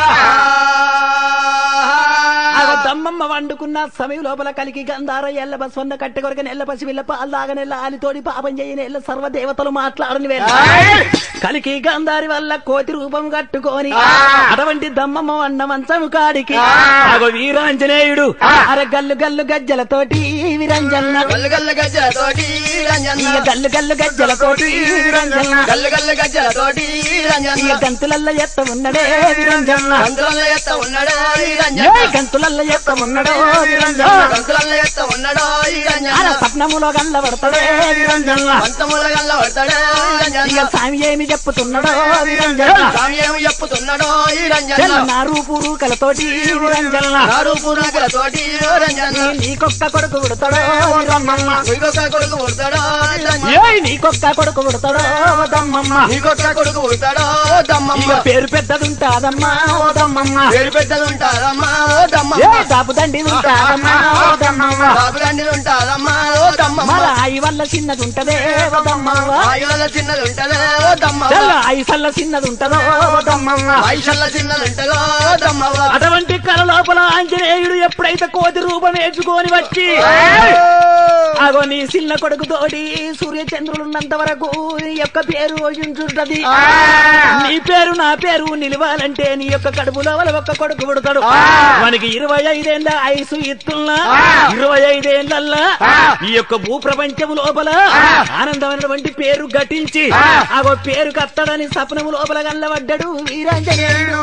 దమ్మమ్మ వండుకున్న సమయం లోపల కలికి గంధార ఎల్ల బస్వన్న కట్టె కొరక నెల్ల పసి విల్ల పాల్లాగా నెల్ల ఆలితోడి పాపం చేయని ఎల్ల సర్వదేవతలు మాట్లాడని వేళ కలికి గంధారి వల్ల కోతి రూపం కట్టుకొని అటువంటి దమ్మమ్మ వండ మంచము కాడికి ఆగో వీరాంజనేయుడు అర గల్లు గల్లు గజ్జలతోటి విరంజన్న గల్లు గల్లు గజ్జలతోటి వీరంజన్న గల్లు గల్లు గజ్జలతోటి విరంజన్న గల్లు గల్లు గజ్జలతోటి వీరంజన్న గంతులల్ల ఎత్త ఉన్నడే విరంజన్న గంతులల్ల ఎత్త ఉన్నడే వీరంజన్న గంతులల్ల ఎత్త ఉన్నాడో నిరంజన కంకులల్ల ఎత్త ఉన్నాడో ఈ రంజన్న సప్నములో గల్ల పడతాడే నిరంజన పంతముల గల్ల పడతాడే ఇక స్వామి ఏమి చెప్పుతున్నాడో నిరంజన స్వామి ఏమి చెప్పుతున్నాడో ఈ రంజన్న నారు పూరుకలతోటి నిరంజన నారు పూర్వకులతోటి రంజన్న నీకొక్క కొడుకు పుడతాడో రమ్మమ్మ నీకొక్క కొడుకు పుడతాడో నీకొక్క కొడుకు పుడతాడో దమ్మమ్మ నీకొక్క కొడుకు పుడతాడో దమ్మమ్మ పేరు పెద్దదుంటాదమ్మా ఓ దమ్మమ్మ పేరు పెద్దలుంటారమ్మా ఓ దమ్మమ్మ దాపు దండి ఉంటాదమ్మా ఓ దమ్మమ్మ బాబులండి ఉంటారమ్మా ఓ దమ్మమ్మ ఆయి వల్ల చిన్నది ఉంటదే ఓ దమ్మమ్మ ఆయుల చిన్నది ఉంటదే ఓ దమ్మమ్మ ఐసల్ల చిన్నది ఉంటదో ఓ దమ్మమ్మ ఆయుషల్ల చిన్నది ఉంటదో ఓ దమ్మమ్మ అటువంటి కళ లోపల ఆంజనేయుడు ఎప్పుడైతే కోతి రూపం వేసుకొని వచ్చి అగో నీ చిన్న కొడుకు తోటి సూర్యచంద్రులున్నంత వరకు నీ యొక్క పేరు ఉంటుంటది నీ పేరు నా పేరు నిలవాలంటే నీ యొక్క కడుపులో ఒక్క కొడుకు పుడతాడు మనకి 25 ఏళ్ల ఐసు ఇస్తున్నా 25 ఏళ్లల్లా ఈ యొక్క భూప్రపంచము లోపల ఆనందమైనటువంటి పేరు ఘటించి అగో పేరు కత్తడని సపనము లోపల గల్లబడ్డాడు వీరాంజనేయుడు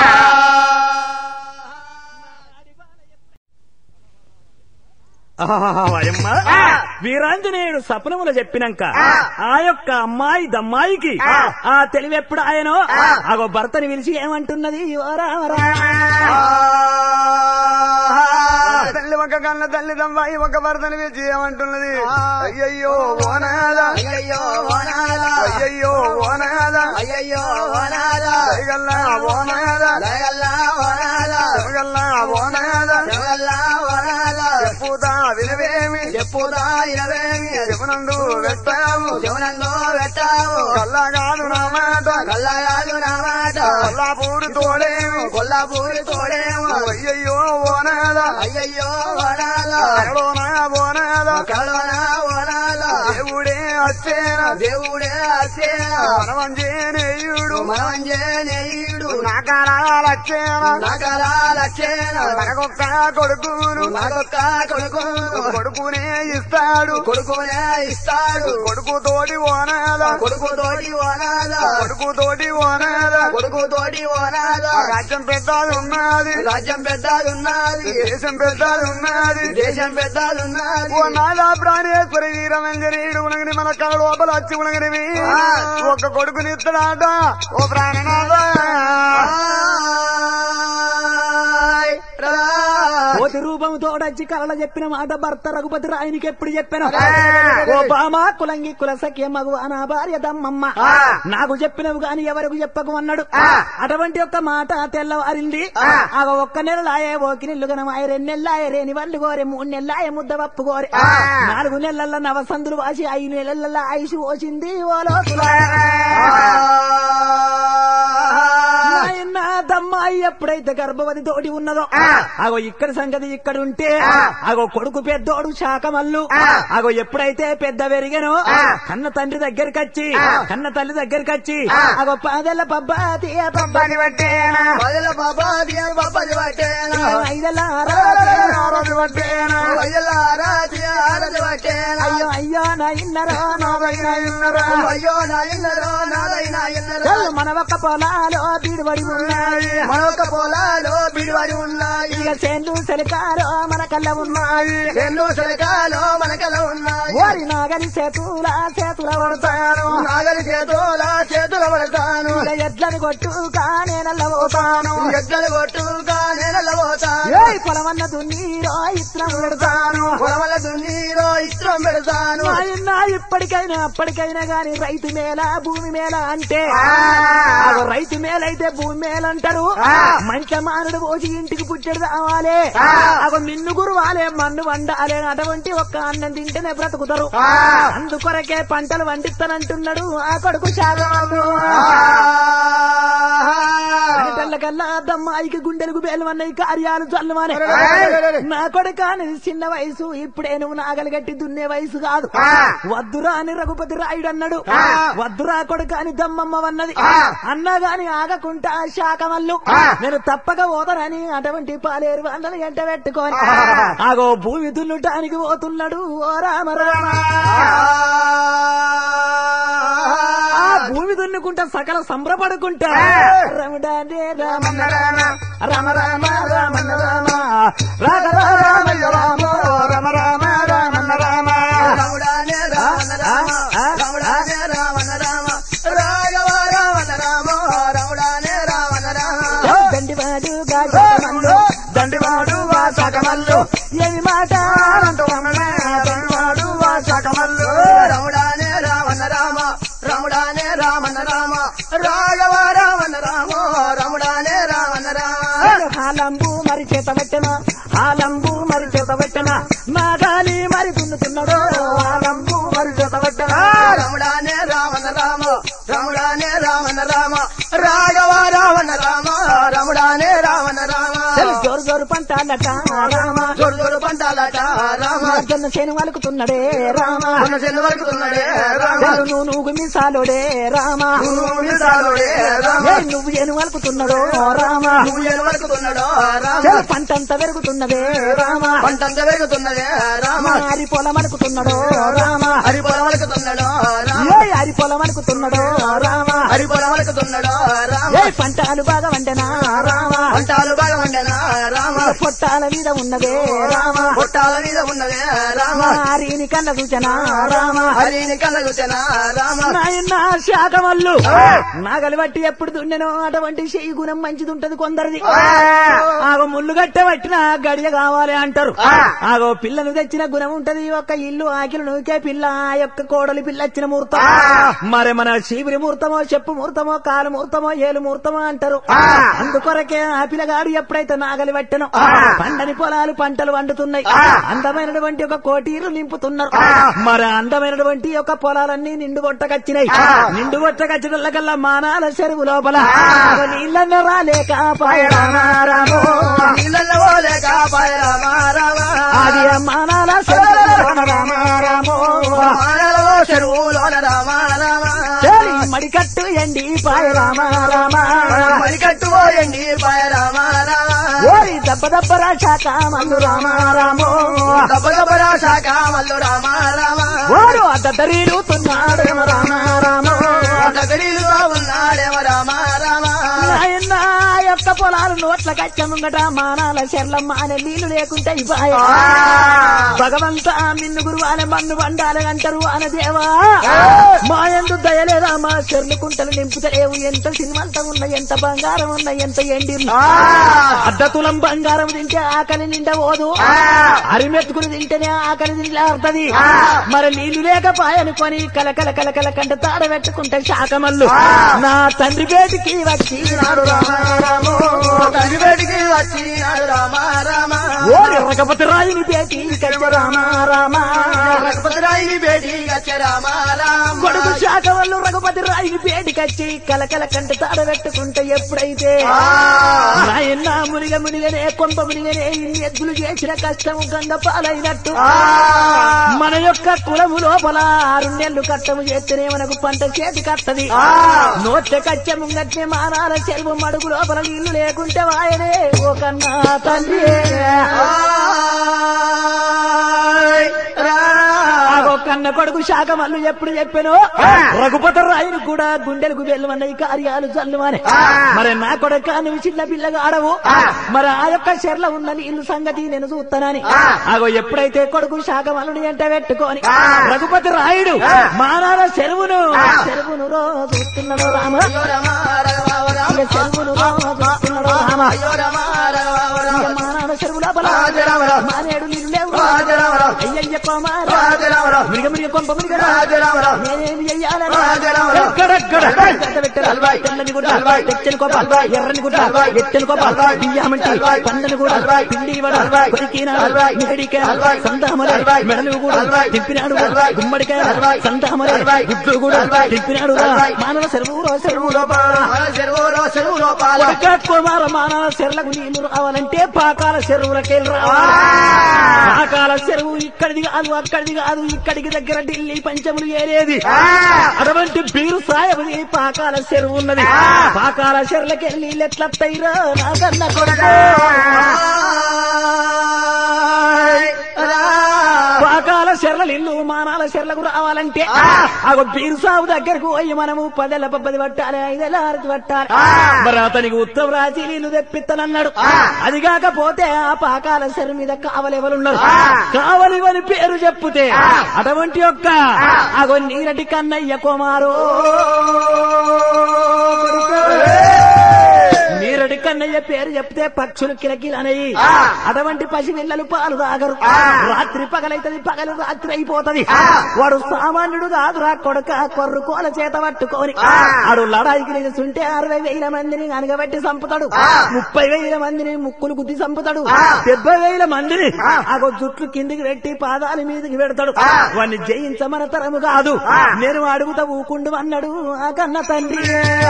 వీరాంజనేయుడు సపనములు చెప్పినాక ఆ యొక్క అమ్మాయి దమ్మాయికి ఆ తెలివెప్పుడు ఆయనో అగో భర్తని పిలిచి ఏమంటున్నది తల్లి ఒక కన్న తల్లి దమ్మాయి ఒక భర్తని పిలిచి ఏమంటున్నది అయ్యయ్యో ఓనాదా అయ్యయ్యో ఓనాదా అయ్యయ్యో ఓనాదా అయ్యయ్యో ఓనాదా దయగల్లా ఓనాదా దయగల్లా ఓనాదా దయగల్లా ఓనాదా దయగల్లా ఓనాదా చెప్పుతా వినవేమి చెప్పుదా ఇరవేమి చెవునందు పెట్టావు శివనందో పెట్టావు కల్లగాదు నా మాట కల్లగాదు నా మాట కల్లాపూరు తోడేమి కొల్లాపూరి తోడేమో అయ్యయ్యో ఓనాదా అయ్యయ్యో ఓనాదా కరలోనా ఓనాదా కరోనా ఓనాదా దేవుడే వచ్చేనా దేవుడే అసేనా మనమంజేనేయుడు మనమంజనేయుడు నాకారాలచ్చేనా నగరాలచ్చేనా మనకొక్క కొడుకును మనకొక్క కొడుకు కొడుకునే ఇస్తాడు కొడుకునే ఇస్తాడు కొడుకు తోటి ఓనాదా కొడుకు తోటి ఓనాదా కొడుకు తోటి ఓనాదా కొడుకు తోటి ఓనాదా రాజ్యం పెద్దది ఉన్నది రాజ్యం పెద్దదున్నది దేశం పెద్దది ఉన్నది దేశం పెద్దదున్నది ఓ నాదా ప్రాణేశ్వర వీరమంజనీయుడు ఉనగని మన కళ లోపల వచ్చి ఉనగనివి ఒక్క కొడుకుని ఇస్తాడాట ఓ ప్రాణనాథా కోతి రూపం తోడచ్చి కళ చెప్పిన మాట భర్త రఘుపతి రాయునికి ఎప్పుడు చెప్పాను ఓ బామా కులంగి కుల సఖ్య మగువ నా భార్య దమ్మమ్మ నాకు చెప్పినవు గాని ఎవరికి చెప్పకు అన్నాడు అటువంటి ఒక్క మాట తెల్లవారింది ఆ ఒక్క నెలలాయే ఓకి నెల్లు గనమాయ 2 నెలలాయ రేని వల్లు కోరే 3 నెలలాయ ముద్ద పప్పు కోరే 4 నెలల నవసందులు వాసి 5 నెలల ఆయుష్ పోసింది ఓ లోతుల దమ్మాయి ఎప్పుడైతే గర్భవతి తోటి ఉన్నదో అగో ఇక్కడ సంగతి ఇక్కడ ఉంటే అగో కొడుకు పెద్దోడు శాకమల్లు అగో ఎప్పుడైతే పెద్ద పెరిగానో కన్న తండ్రి దగ్గరికి వచ్చి కన్న తల్లి దగ్గరికి వచ్చి అగో పాదల పబ్బాది పబ్బాని పట్టేనా పదల బాబాది బాబాది పట్టేనా 5 ఆరాధి పట్టేనా అయ్యల ఆరాధి ఆరాధి పట్టేనా అయ్యో అయ్యో నా ఇన్నరో నాదైనా ఇన్నరా అయ్యో నా ఇన్నరో నాదైనా ఇన్నరో మన ఒక్క పొలాలో బీడుబడి ఉన్నాయి మనొక పొలాలో బిడివాడి ఉన్నాయి ఇక చేన్లు సెలకాలో మన కళ్ళ ఉన్నాయి ఎన్నో సరకాలో మనకల ఉన్నాయి ఓరి నాగని చేతుల పడతాను నాగలి చేతుల పడతాను ఇక ఎడ్లను కొట్టు కానేనల్ల పోతాను ఎద్దలు కొట్టుగా నేనల పోతాను ఏ పొలమన్న దున్నీరో ఇత్రం పెడతాను పొలమల దున్నీరో ఇత్రం పెడతాను ఆయన ఇప్పటికైనా అప్పటికైనా గాని రైతు మేల భూమి మేల అంటే అగో రైతు మేలైతే భూమి మేలంటారు మంచి మానుడు పోసి ఇంటికి పుట్టడు కావాలి అగో మిన్ను గురువాలే మన్ను వండాలే అటువంటి ఒక్క అన్నం తింటేనే బ్రతుకుతారు అందుకొరకే పంటలు వండిస్తానంటున్నాడు ఆ కొడుకు శాగవాడు కల్లా దమ్మాయికి గుండెలకు బేలమన్నాయి కార్యాలు చల్లమని నా కొడుక చిన్న వయసు ఇప్పుడే నువ్వు నాగలి గట్టి దున్నే వయసు కాదు వద్దురా అని రఘుపతి రాయుడు అన్నాడు వద్దురా కొడుక అని దమ్మమ్మ అన్నది అన్నా గాని ఆగకుంటా శాకమల్లు నేను తప్పక పోతానని అటువంటి పాలేరు వాళ్ళని ఎంట పెట్టుకొని ఆగో భూమి దున్నుటానికి పోతున్నాడు ఓ రామ రామ ఆ భూమి దున్ని వినుకుంటా సకల సంబరపడుకుంటా రమడానే రామన్న రామ రామ రామ రామన్న రామ రాఘవ రామయ్య రామ రామ రామ రామన్న రామ రమడానే రామన్న రామ రమడానే రామన్న రామ రాఘవ రామన్న రామ రమడానే రామన్న రామ దండివాడు గాజమల్లు దండివాడు వాసకమల్లు ఏమి మాట దండివాడు వాసకమల్లు రమడానే రామన్న రామ రమడానే రామన్న రామ రాఘవ రామన్న రామ రమడానే రామన్న రామ హాలంబు మరి చేత పెట్టన హాలంబు మరి చేత పెట్టన నాగాలి మరి దున్నుతున్నాడు హాలంబు మరి చేత పెట్టన రమడానే రామన్న రామ రమడానే రామన్న రామ రాఘవ రామన్న రామ రమడానే రామన్న రామ జోరు జోరు పంటాలట రామ జోడు జోడు పంటాలట రామ జొన్న చేను వలుకుతున్నాడే రామ ఉన్న చెల్లు వరకుతున్నాడే రామ నువ్వు మీసాలోడే రామ నువ్వు మీసాలోడే రామ నువ్వు ఏను వలుకుతున్నాడో రామ నువ్వు ఏను వరకుతున్నాడో రామ పంటంతా పెరుగుతున్నదే రామ పంటంతా పెరుగుతున్నదే రామ అరి పొలం అనుకుతున్నాడో రామ హరిపొలం వరకుతున్నాడో రామ అరి పొలం అనుకుతున్నాడో రామ హరిపొలం వరకుతున్నాడో రామ పంటలు బాగా వండెనా రామ పంటాలు బాగా వండెనా రామ పొట్టాల మీద ఉన్నదే రామ పొట్టాల మీద ఉన్నదే రామ హరిని కళ్ళ చూచనా రామ హరిని కళ్ళ చూచెనా రామ నాయన శాఖమల్లు నాగలి బట్టి ఎప్పుడు దున్నెనో అటువంటి చెయ్యి గుణం మంచిది ఉంటది కొందరిది ఆగో ముళ్ళు గట్టె పట్టిన గడియ కావాలి అంటారు ఆగో పిల్లను తెచ్చిన గుణం ఉంటది ఒక ఇల్లు ఆకిలు నూకే పిల్ల ఆ యొక్క కోడలి పిల్ల వచ్చిన ముహూర్తం మరి మన చీపిరి ముహూర్తమో చెప్పు ముహూర్తమో కాలు ముహూర్తమో ఏలు ముహూర్తమో అంటారు అందుకొరకే ఆ పిల్లగాడు ఎప్పుడైతే నాగలి పట్టెనో పండని పొలాలు పంటలు వండుతున్నాయి అందమైనటువంటి ఒక కోటీలు నింపుతున్నారు మరి అందమైనటువంటి ఒక పొలాలన్నీ నిండు కొట్టకచ్చినాయి నిండు కొట్టకచ్చినకల్లా మానాల చెరువు లోపల నీళ్ళన్న రాలేక పాయరామారామో నీళ్ళల్లో పోలేక పాయ రామ రామ అది మానాల చెరువు రామారామో మానలో చెరువులోన రామ రామ మడికట్టు ఎండి పాయరామారామ మరికట్టు పోయండి పాయ రామ రామ ఓరి దెబ్బ దెబ్బరా శాఖ మల్లు రామారామో దబ్బదబ్బరా శాఖ మల్లు రామ రామ ఓరు అద్దరీలుతున్నాడు రామారామో దగ్గరిలో ఉన్నాడేమో రామ రామ ఆయన యొక్క పొలాలు నోట్ల కచ్చముంగట మానాల చెర్లమ్మ అనే నీళ్లు లేకుంటే ఇవ్వాయ భగవంత నిన్ను గురువానే మన్ను వండాలి అంటారు అనే దేవా మా ఎందు దయలేదా మా చెర్లు కుంటలు నింపుతలేవు ఎంత సినిమంత ఉన్నాయి ఎంత బంగారం ఉన్నాయి ఎంత ఎండి అద్దతులం బంగారం తింటే ఆకలి నిండా పోదు అరిమెత్తుకుని తింటేనే ఆకలి నిండారుతుంది మరి నీళ్లు లేకపాయనుకొని కలకల కలకల కంట తాడ పెట్టుకుంటే శాఖమల్లు నా తండ్రి పేటికి వచ్చి నాడు రామారామో తండ్రి బయటికి వచ్చినాడు రామ రామ ఓ రఘపతి రాయుని పేటి కచ్చ రామారామా రఘుపతి రాయిని బేటి వచ్చే రామ రామ కొడుకు శాఖవల్లు రఘుపతి రాయుని పేటికచ్చి కలకల కంట తాడ పెట్టుకుంటే ఎప్పుడైతే నాయన మునిగనే కొంప మునిగనే ఇన్ని ఎద్దులు చేసిన కష్టము గంగ పాలైనట్టు మన యొక్క కులము లోపల 6 నెలలు కట్టము చేస్తేనే మనకు పంట చేతి కట్టది నోట్ల కచ్చ ముంగట్నే మానాల చెరువు మడుగు లోపల నీళ్లు లేకుంటే వాయనే ఓ కన్నా తండ్రి కన్న కొడుకు శాఖమల్లు ఎప్పుడు చెప్పాను రఘుపతి రాయుని కూడా గుండెలకు వెళ్ళమన్న ఈ కార్యాలు చల్లుమని మరి నా కొడుక నువ్వు చిన్న పిల్లగా ఆడవు మరి ఆ యొక్క చెర్ల ఉన్న నీళ్లు సంగతి నేను చూస్తానని అగో ఎప్పుడైతే కొడుకు శాఖమల్లుని ఎంట పెట్టుకొని రఘుపతి రాయుడు మానాల చెరువును రోజు చూస్తున్నాడు రామ చెరువును రోజు చూస్తున్నాడు రామ మానాల చెరువు లోపల మానేడు నీళ్ళు లేవు అయ్యయ్య కోమార మిరిగ కొంప మిరిగ నేనేమి చెయ్యాలని తెల్లని గుడ్డ తెచ్చని కోప ఎర్రని గుడ్డ ఎత్తని కోప బియ్యమంటి పండని కూడా పిండి కొరికినాడు మిగడికాయ సంతామరే మెడలు కూడా తిప్పినాడు గుమ్మడికాయ సంతామరే గుడ్లు కూడా తిప్పినాడు మానవ చెరువు లోపల కుమార మానవ చెరువులకు నీళ్లు రావాలంటే పాకాల చెరువులకెళ్ళి రావాలి పాకాల చెరువు ఇక్కడిది కాదు అక్కడిది కాదు ఇక్కడికి దగ్గర ఢిల్లీ పంచములు ఏరేది అటువంటి బీరు సాయబుది పాకాల చెరువు ఉన్నది పాకాల చెరువులకెళ్ళి నీళ్ళు ఎట్లత్తైరా నాకన్న కొడుకు పాకాల మానాల చెర్ల ఇల్లు మానాల చెర్లకు రావాలంటే అగో పీరు సాగు దగ్గరకు పోయి మనము 10 పబ్బది పట్టాలి 5 ఆరతి పట్టాలి మరి అతనికి ఉత్తమ రాజీ నీళ్లు తెప్పిస్తానన్నాడు అది కాకపోతే ఆ పాకాల చెరు మీద కావలెవలున్నారు కావలివని పేరు చెప్పుతే అటువంటి యొక్క అగో నీరటి కన్నయ్య కుమారు నీరటి కన్నయ్య పేరు చెప్తే పక్షులు కిలకిలనయి అటువంటి పసిపిల్లలు పాలు తాగరు రాత్రి పగలైతది పగలు రాత్రి అయిపోతది వాడు సామాన్యుడు కాదురా కొడుక కొర్రు కోల చేత పట్టుకొని ఆడు లడాయికి నిలుచుంటే 60,000 మందిని అనగబెట్టి చంపుతాడు 30,000 మందిని ముక్కులు గుద్ది చంపుతాడు 70,000 మందిని ఆగో జుట్లు కిందికి పెట్టి పాదాల మీదకి పెడతాడు వాడిని జయించమన తరము కాదు నేను అడుగుతా ఊకుండు అన్నాడు ఆ కన్న తండ్రి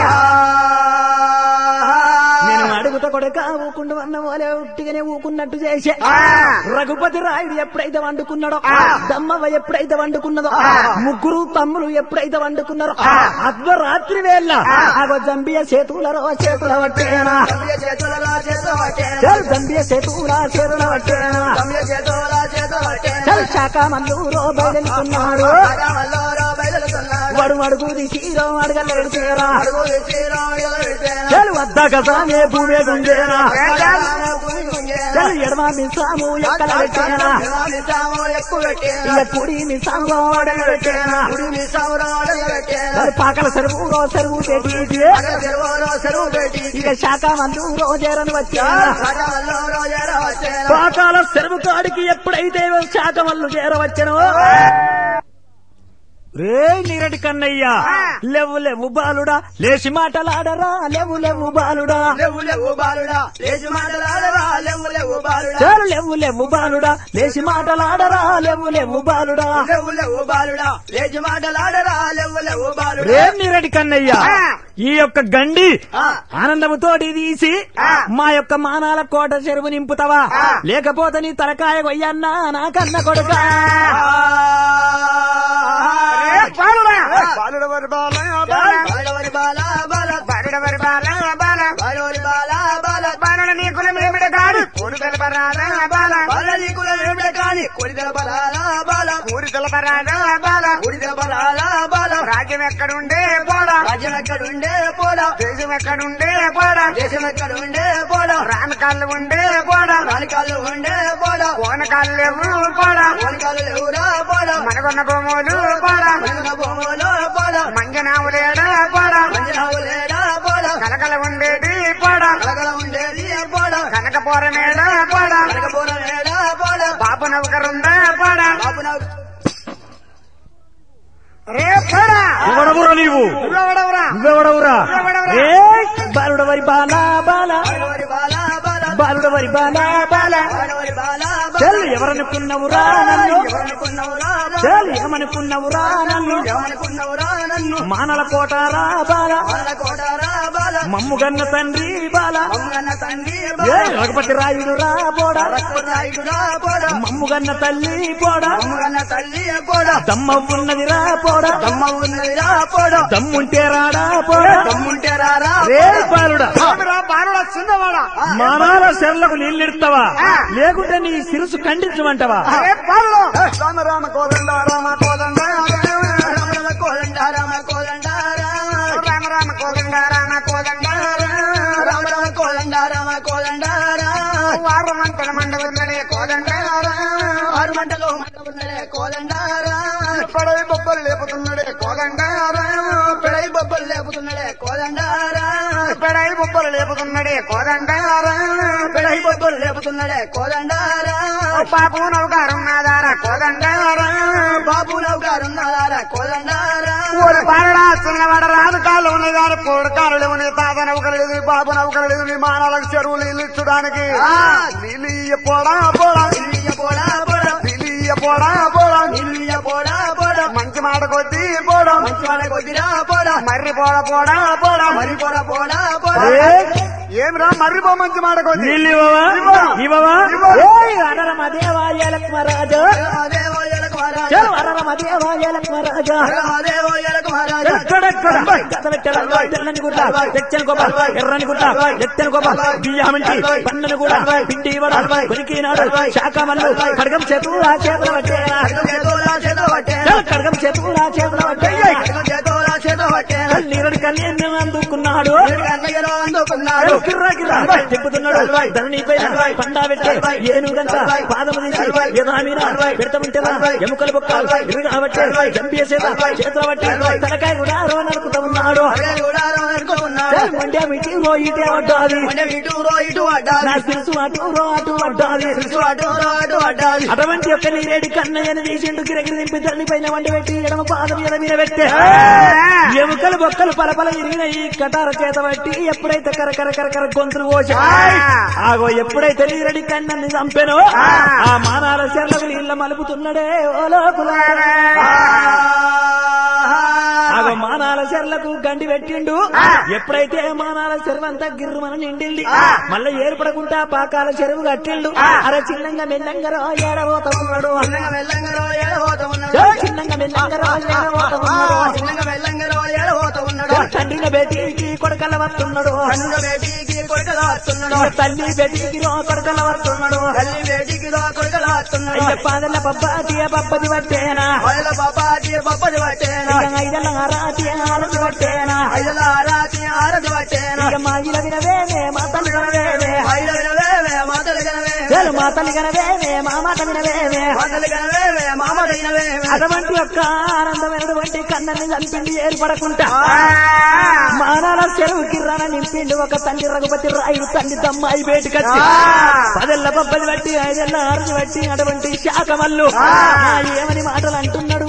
నేను అడుగుతా కొడుక ఊకుండు అన్న వాళ్ళే ఉట్టిగానే ఊకున్నట్టు చేసే రఘుపతి రాయుడు ఎప్పుడైతే వండుకున్నాడో దమ్మవ్వ ఎప్పుడైతే వండుకున్నదో ముగ్గురు తమ్ములు ఎప్పుడైతే వండుకున్నారో అర్ధరాత్రి వేళ ఆగో జంబియ చేతులలో చేతుల పట్టేనా జంబియ చేతుల చేతుల పట్టేనా శాఖ మల్లూరో బయలుతున్నాడు వాడు అడుగు తీసిరో అడగలేడు చేరా వద్ద గజానే భూమే గుంజేనా ఎడమ మిసాము ఎక్కల పెట్టేనా కుడి మిసాము పెట్టేనా పాకల చెరువు చెరువు పెట్టి ఇక శాఖ మందు రోజేరని వచ్చా పాకాల చెరువు కాడికి ఎప్పుడైతే శాఖ మల్లు చేరవచ్చనో రే నీరటి కన్నయ్య లేవు లేవు బాలుడా లేచి మాటలాడరా లేవు లేవు బాలుడా లేవు లేవు బాలుడా లేచి మాటలాడరా లేవు లేవు బాలుడా చాలు లేవు లేవు బాలుడా లేచి మాటలాడరా లేవు లేవు బాలుడా లేవు లేవు బాలుడా లేచి మాటలాడరా లేవు లేవు బాలుడా రే నీరటి కన్నయ్య ఈ యొక్క గండి ఆనందముతోటి తీసి మా యొక్క మానాల కోట చెరువు నింపుతావా లేకపోతే నీ తలకాయ కొయ్యన్నా నా కన్న కొడుక రాజ్యం ఎక్కడుండే పోడా రాజ్యం ఎక్కడుండే పోడా దేశం ఎక్కడుండే పోడా దేశం ఎక్కడుండే పోడా రానకాళ్ళు ఉండే పోడా రానికాళ్ళు ఉండే పోడా కోనకాళ్ళు లేవు పోడా కోనికాళ్ళు లేవురా పోడా మనకున్న భూములు పోడా మన భూములో పోడా మంజనావులేడా పోడా మంజనావులేడా పోడా కలకల ఉండేది పోడా కలకల ఉండేది పోడా కనకపూరమేడా పోడా కనకపూరమేడా పోడా బాబు నౌకరుందా పోడా బాబు నాకు రే పోడా ఎవడవురా నీవు నువ్వెవడవురా ఏ బాలుడవరి బాలా బాలా బాలవరి బాలా బాలా బాలుడవరి బాలా బాలా బాలవరి బాలా చెల్లు ఎవరనుకున్నవురా నన్ను ఎవరనుకున్నవురా చెల్లు ఏమనుకున్నవురా నన్ను ఏమనుకున్నవురా నన్ను మానల కోటారా బాలా బాల కోటారా బాల మమ్ముగన్న తండ్రి బాలా మమ్మగన్న తండ్రి ఏ రఘుపతి రాయుడు రా పోడా రాయుడురా పోడా మమ్ముగన్న తల్లి పోడా మమ్మగన్న తల్లి పోడా దమ్మవున్నది రా పోడా దమ్మ ఉన్నదిరా పోడా దమ్ముంటే రాడా పోడా దమ్ముంటే రారా రే బాలుడా బాలుడా చిన్నవాడా మానాల చెర్లకు నీళ్ళిడతావా లేకుంటే నీ శిరసు ఖండించమంటావా రామ రామ కోదండ రామ కోదండ రామ రామ కోదండ రామ కోదండ రామ రామ కోదండ రామ కోదండ రామ రామ కోదండ రామ కోదండ వారు మంటల మండవున్నడే కోదండ 6 మంటలు మండవున్నడే కోదండ పడవి బొబ్బలు లేపుతున్నడే కోదండ పిడై బొబ్బలు లేపుతున్నడే కోదండ పెడై బొబ్బలు లేపుతున్నడే కోదండ పిడై బొబ్బలు లేపుతున్నడే కోదండ బాబు నౌకారున్నాదారా కోదండ బాబు నౌకారున్నారా కోదండ ఊరి బాలడా చిన్నవాడ రాదు కాళ్ళు ఉన్నాయి కానీ పోడు కాళ్ళు లేవు నీ తాత నౌకలు లేదు నీ బాబు నౌకలు లేదు నీ మానాలకు చెరువులు నీళ్ళు ఇచ్చడానికి నీళ్ళు పోడా పోడా పోడా పోడా నీళ్ళు పోడా పోడా నిల్లు పోడా పోడా మంచి మాట కొద్దీ పోడా మంచి వాళ్ళ కొద్దిరా పోడా మర్రి పోడ పోడా పోడా మరి పోడా పోడా పోడా ఏమిరా మర్రి పో మంచి మాట కొద్దీ నీళ్ళు ఇవ్వవా ఇవ్వవా అనరమ దేవాలయలకు రాజు దేవాలయాలకు తెల్లని గుడ్డ తెచ్చని గొప్ప ఎర్రని గుడ్డ ఎత్తని గొప్ప బియ్యమంటి పన్నను కూడా పిండి కొనికినాడు శాఖ మల్లు ఖడ్గం చేతులా చేతుల ఖడ్గం చేతులా చేతుల నీరుడి కళ్యాణ్ అందుకున్నాడు చెప్పుతున్నాడు ధరణి పైన పండా పెట్టే ఏనుగంట పాదము తీసి యథామీన పెడతామంటే ఎముకలు బొక్కలు కాబట్టి చంపేసేత చేతుల బట్టి తలకాయ కూడా నడుపుతూ ఉన్నాడు మండ్యా మిటి రో ఇటే పడ్డాది తెలుసు అటు పడ్డాది అటువంటి యొక్క నీరేడి కన్నయ్యని తీసిండు గిరగిరి దింపి ధరణి పైన వండి పెట్టి ఎడమ పాదం మీద మీద పెట్టే ఎముకలు బొక్కలు పలపల విరిగిన ఈ కటార చేత బట్టి ఎప్పుడైతే కరకర గొంతులు కోసి ఆగో ఎప్పుడైతే నీరడి కన్నని చంపెనో ఆ మానాల చెర్లకు నీళ్ళ మలుపుతున్నాడే ఓ లోపల ఆగో మానాల చెర్లకు గండి పెట్టిండు ఎప్పుడైతే మానాల చెరువంతా గిర్రుమని నిండింది మళ్ళీ ఏర్పడకుండా పాకాల చెరువు కట్టిండు అరే చిన్నంగా మెల్లంగరో ఏడబోతున్నాడు చిన్నంగా మెల్లంగరో తండ్రిన బేటీకి కొడకల వస్తున్నాడు తల్లి బేటీకి కొడకల వస్తున్నాడు పాదల పబ్బాటి పబ్బది పట్టేనా ఐదల ఆరాతి ఆరతి పట్టేనా మా ఇల వినవేమే మా తల్లి వినవేమే మా తల్లి కనవేమే మా మాట వినవేమే అటువంటి యొక్క ఆనందమైనటువంటి కన్నని చంపిండి ఏర్పడకుండా మానాల చెరువు కిర్రాన నింపిండు ఒక తండ్రి రఘుపతి రాయుడు తండ్రి తమ్మాయి బయటకొచ్చి 10 పబ్బది బట్టి 5 ఆరతి బట్టి అటువంటి శాఖమల్లు ఏమని మాటలు అంటున్నాడు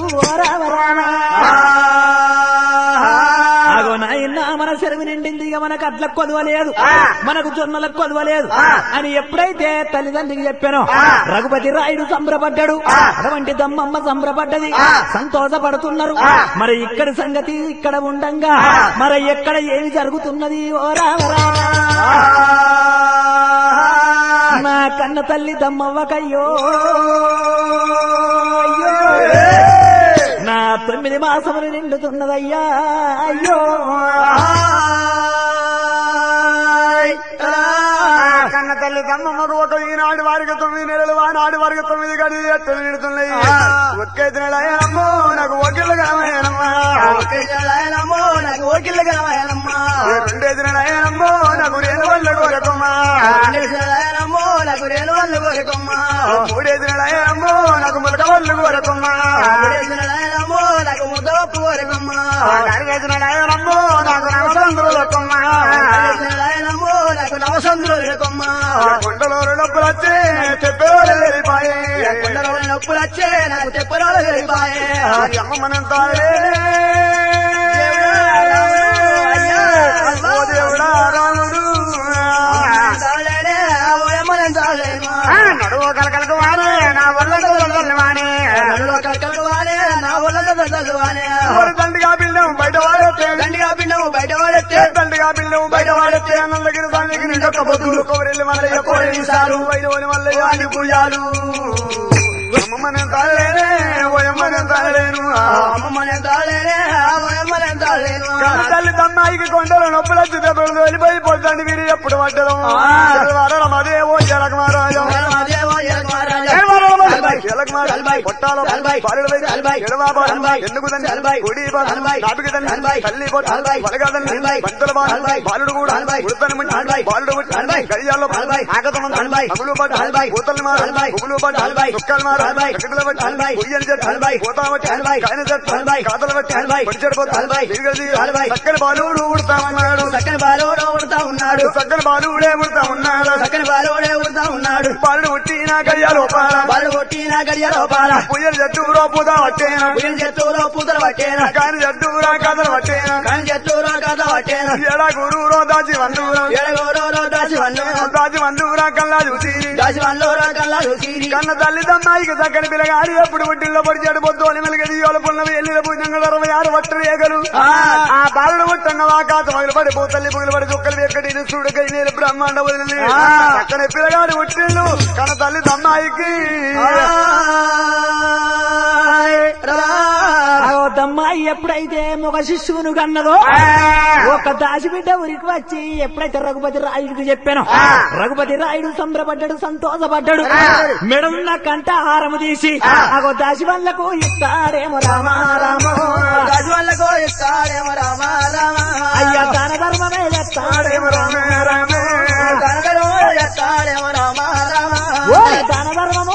ఆగో నాయన మన చెరువు నిండింది ఇక మనకు అట్లకు కొదవలేదు మనకు జొన్నలకు కొదవలేదు అని ఎప్పుడైతే తల్లిదండ్రికి చెప్పానో రఘుపతి రాయుడు సంబరపడ్డాడు అటువంటి దమ్మమ్మ సంబరపడ్డది సంతోషపడుతున్నారు మరి ఇక్కడి సంగతి ఇక్కడ ఉండంగా మరి ఎక్కడ ఏమి జరుగుతున్నది ఓ రామరా నా కన్న తల్లి దమ్మవ్వకయ్యో నా 9 మాసములు నిండుతున్నదయ్యా అయ్యో కన్న తల్లి కమ్మమ్మ రోడ్డు ఈనాడు వారికి 9 నెలలు ఆనాడు వారికి 9 గడి ఎట్టలు నిడుతున్నాయి ఒక్కైతే నెలమ్మో నాకు ఓకిళ్ళు గలమయ్యానమ్మా 2 నెలమ్మో నాకు రేలు వల్ల కోరకమ్మా 3 నెలమ్మో నాకు ములక వల్లు కోరకమ్మా 4 నెలమ్మో నాకు నవసంద్రులకమ్మా కొండలో నొప్పులు వచ్చే చెప్పేవాళ్ళు వెళ్ళిపాయే అమ్మ మనం దేవుడా రాముడు నడువ కలకలకు వాడే నా వల్ల దండిగా బిల్లం బయట వాడతే అన్నగిరి దానికి నిండొక్క బొద్దులు కోరెల్లి మల్లయ్య కోరేసారు వైలోని మల్లయ్య అని పూజాలు అమ్మమ్మనే తాళేనే ఓయమ్మనే తాళేను తల్లి తమ్మాయికి కొండలు నొప్పులు వచ్చి దెబ్బలు వెళ్ళిపోయి పొద్దండి వీరి ఎప్పుడు పడ్డదు రమదేవో జలకమారాజం పొట్టాలో బాలుడు కూడా బాలుడు గడియాల్లో అగులు పూతలు మారులు చుక్కలు మారు కాతలు బట్టి చక్కని బాలుడు ఉడతా ఉన్నాడు చక్కని బాలుడే ఉడతా ఉన్నాడు బాలుడు పుట్టిన గడియాలో గడియాలోపాల పుయ్యలు చెట్టులో పూతలు పట్టేనా కాని చెట్టురా కథలు పట్టేనా ఎడ గురువులో దాచి వందూరా కల్లా చూసి కన్న తల్లి తమ్మాయికి చక్కని పిల్లగాడి ఎప్పుడు పుట్టిల్లో పొడి చెడు పొద్దు అని మెలిగడి పున్నవి ఎల్లిన పూజంగా 26 వట్టు రేగలు ఆ బాలుడు పుట్టన్న వాకాత మగులు పడి పూతల్లి పుగులు పడి చుక్కలు ఎక్కడి చూడకై నేను బ్రహ్మాండ వదిలి చక్కని పిల్లగాడి పుట్టిల్లు కన్న తల్లి తమ్మాయికి దమ్మాయి ఎప్పుడైతే ఒక శిశువును కన్నదో ఒక దాసిబిడ్డ ఊరికి వచ్చి ఎప్పుడైతే రఘుపతి రాయుడికి చెప్పాను రఘుపతి రాయుడు సంబరపడ్డాడు సంతోషపడ్డాడు మెడలున్న కంట హారము తీసి అగో దాసి వాళ్ళకు ఇస్తాడేమో రామా రామో దాసి వాళ్ళకు ఇస్తాడేమో రామా రామా అయ్యా దాన ధర్మమే చేస్తాడేమో రామా రామా దాన ధర్మమే చేస్తాడేమో రామా రామా దాన ధర్మము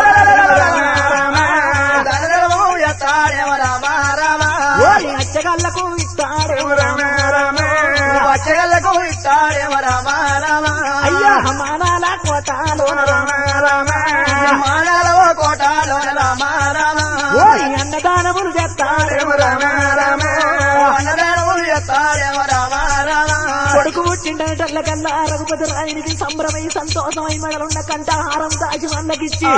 దాన ధర్మము చేస్తాడేమో రామా రామా అచ్చగాళ్లకు ఇస్తాడేమో రామా రామా వచ్చగళ్ళకు ఇస్తాడేమో రామా రామా అయ్యా మానాల కోటాలో రామా రామా మానాల కోటాలో రామా రామా అన్నదానములు చేస్తాడేమో రామా రామా అన్నదానములు చేస్తాడేమో రామా రామా కొడుకు పుట్టిండటల్ల కల్లా రఘుపతి రాయునికి సంబరమై సంతోషమై మెడలున్న కంఠహారం దాచి వాళ్ళకిచ్చి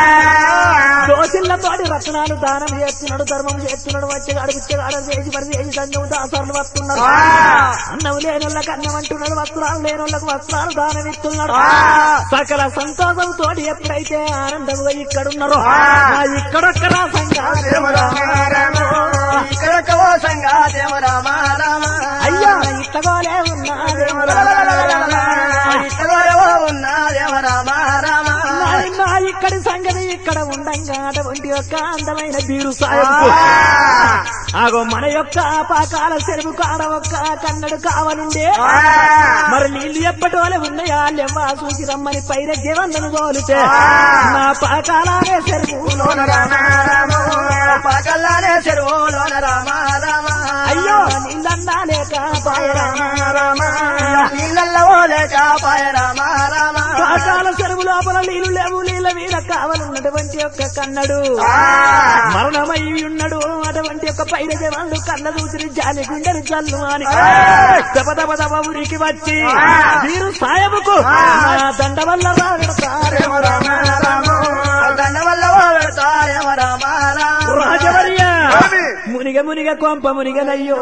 దోసిళ్లతోటి రత్నాలు దానం చేస్తున్నాడు ధర్మం చేస్తున్నాడు వచ్చేగాడు పిచ్చగాడు చేసి మరి చేసి సంఘం దాసాలు వస్తున్నాడు అన్నం లేనోళ్ళకి అన్నం అంటున్నాడు వస్త్రాలు లేనోళ్ళకు వస్త్రాలు దానం ఇస్తున్నాడు సకల సంతోషంతో ఎప్పుడైతే ఆనందంగా ఇక్కడున్నారో ఇక్కడొక్కరా సంఘాదేమో ఇక్కడొక్క సంఘాదేమో రామా రామా అయ్యా ఇట్టగోలే ఉన్నాదేమో ఇక్కడో ఉన్నాదేమో రామా రామా నా ఇక్కడి సంగతి ఇక్కడ ఉండంగా అటువంటి యొక్క అందమైన బీరు సాయం ఆగో మన యొక్క పాకాల చెరువు కాడ ఒక్క కన్నడు కావనుండే మరి నీళ్లు ఎప్పటి వాళ్ళే ఉన్నాయా లెవ్వా చూసి రమ్మని పైన జీవన్నను తోలితే నా పాకాలనే చెరువులోన పాకల్లానే చెరువులోన రామా రామా అయ్యో నీళ్ళన్నా లేక పాయ రామా రామా నీళ్ళల్లో లేక పాయ రామా రామా పాకాల చెరువు లోపల నీళ్లు లేవు నీళ్ళ మీద కావాలన్నటువంటి యొక్క కన్నడు మరణమై ఉన్నాడు అటువంటి యొక్క పైన జవాన్లు కన్న దూసిరి జాలి గుండెలు జల్లు అని దపదపదప ఊరికి వచ్చి వీరు సాయముకు దండ వల్ల పెడతారేమో రామా రామా దండ వల్ల పెడతారేమో రామా రామా రాజవర్య మునిగ కొంప మునిగనయ్యో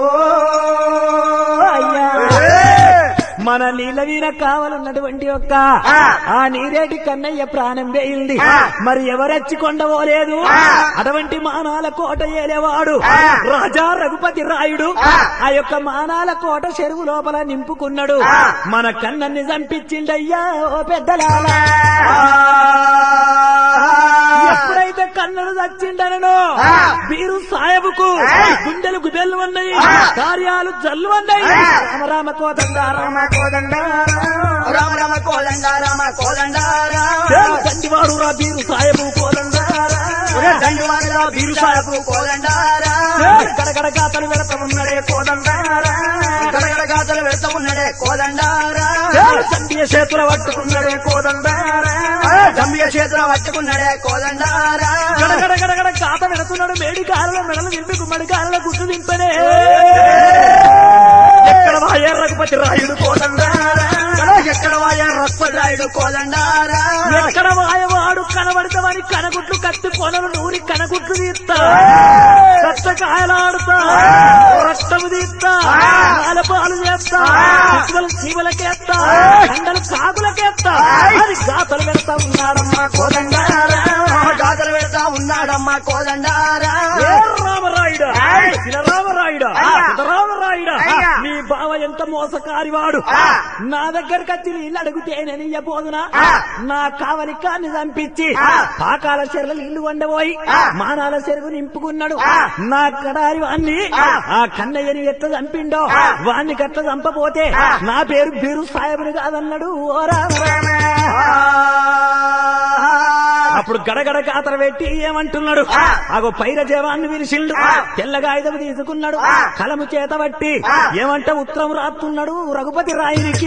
అయ్యా మన నీళ్ళ వీర కావాలన్నటువంటి యొక్క ఆ నీరేటి కన్నయ్య ప్రాణం వేయింది మరి ఎవరెచ్చి కొండవోలేదు అటువంటి మానాల కోట ఏలేవాడు రాజా రఘుపతి రాయుడు ఆ యొక్క మానాల కోట చెరువు లోపల నింపుకున్నాడు మన కన్నన్ని చంపించిండయ్యా ఓ పెద్దలాలా ఎప్పుడైతే కన్నడు చచ్చిండనో వీరు సాయబుకు గుండెలు గుబెల్లు ఉన్నాయి కార్యాలు జల్లు ఉన్నాయి రామ రామ కోదండ రామ కోదండ రామ రామ కోదండ రామ కోదండ దండివాడు రా వీరు సాయబు కోదండ దండివాడు వీరు సాయబు కోదండ గడగడ గాతలు వెళత ఉన్నడే కోదండ గడగడ గాతలు వెళత ఉన్నడే కోదండ చండియ చేతుల పట్టుకున్నడే కోదండ జంబియ చేతుల పట్టుకున్నాడే కోదండ గడగడ గడగడ గాత వెళుతున్నాడు మేడి కాలంలో మెడలు దింపి గుమ్మడి కాలంలో గుట్టు దింపనే ఎక్కడ వాయ రఘుపతి రాయుడు కోదండ ఎక్కడ వాయ రఘుపతి రాయుడు కోదండ ఎక్కడ వాయవాడు కనబడతామని కనగుట్లు కత్తి కొనలు నూరి కనగుట్లు తీస్తా రక్తకాయలాడుతా రక్తము తీస్తా పాలు చేస్తా చీమలకేస్తా కండలు కాకులకేస్తా అది గాతలు పెడతా ఉన్నాడమ్మా కోదండ గాతలు పెడతా ఉన్నాడమ్మా కోదండ రామరాయుడు రామరాయుడు రామరాయుడు నీ బావ ఎంత మోసకారివాడు నా దగ్గరకు వచ్చి నీళ్ళు అడుగుతేనని పోదునా నా కావలి కాన్ని చంపించి పాకాల చెరువులు నీళ్లు వండబోయి మానాల చెరువు నింపుకున్నాడు నా కడారి వాణ్ణి ఆ కన్నయ్యని ఎట్లా చంపిండో వాణ్ణి గట్ల చంపపోతే నా పేరు బీరు సాయబుని కాదన్నాడు ఓ రామ అప్పుడు గడగడ కాతర పెట్టి ఏమంటున్నాడు అగో పైర జవాన్ని విరిసిండు తెల్లగా ఆయుధం తీసుకున్నాడు కలము చేత బట్టి ఏమంట ఉత్తరం రాస్తున్నాడు రఘుపతి రాయునికి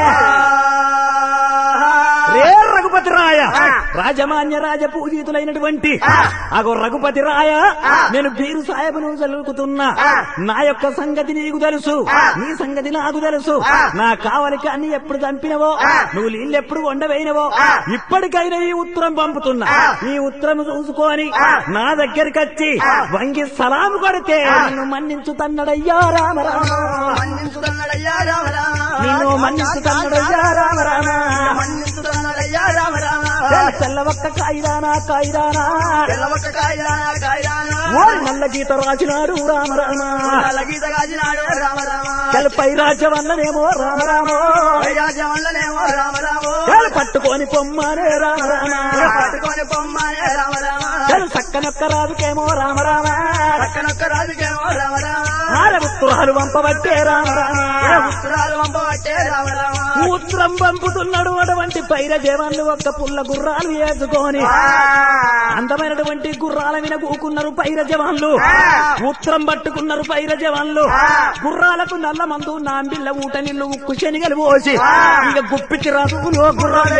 రఘుపతి రాయ రాజమాన్య రాజ పూజితులైనటువంటి అగో రఘుపతి రాయ నేను బీరు సాహెబును చదువుకుతున్నా నా యొక్క సంగతి నీకు తెలుసు నీ సంగతి నాకు తెలుసు నా కావలికి అన్ని ఎప్పుడు చంపినవో నువ్వు నీళ్ళు ఎప్పుడు వండవేయినవో ఇప్పటికైనా ఈ ఉత్తరం పంపుతున్నా ఈ ఉత్తరం చూసుకొని నా దగ్గరికి వచ్చి వంగి సలాము కొడితే నిన్ను మన్నించుతన్నడయ్యా రామరామ మన్నించుతన్నడయ్యా రామరామ నిన్ను మన్నించుతన్నడయ్యా రామరామ తెల్లవక్క కాయిదానా కాయిదానా తెల్లవక్క కాయదానా కాయదానా నల్ల గీత రాసినాడు రామ రామ నల్ల గీత కాచినాడు రామ రామ పై రాజ్యవల్లనేమో రామ రామో రాజవల్లనేమో రామ రామో పట్టుకొని పొమ్మనే రామ రామ పట్టుకొని పొమ్మనే రామ రామ సక్కనొక్క రాజుకేమో రామ రామ పక్కనొక్క రాజుకేమో రామ రామ ఉత్తరాలు పంపబట్టే రామ రామ ఉత్తరాలు పంపబట్టే రామ రామ ఉత్తరం పంపుతున్నాడు అటువంటి పైర జవాన్లు ఒక్క పుల్ల గుర్రాలు వేసుకొని అందమైనటువంటి గుర్రాల మీద కూకున్నారు పైర జవాన్లు ఉత్తరం పట్టుకున్నారు పైర జవాన్లు గుర్రాలకు నల్ల మందు నాంబిల్ల ఊట నీళ్లు ఉక్కు శనిగలు పోసి ఇక గుప్పిచ్చి రాజులో గుర్రాలు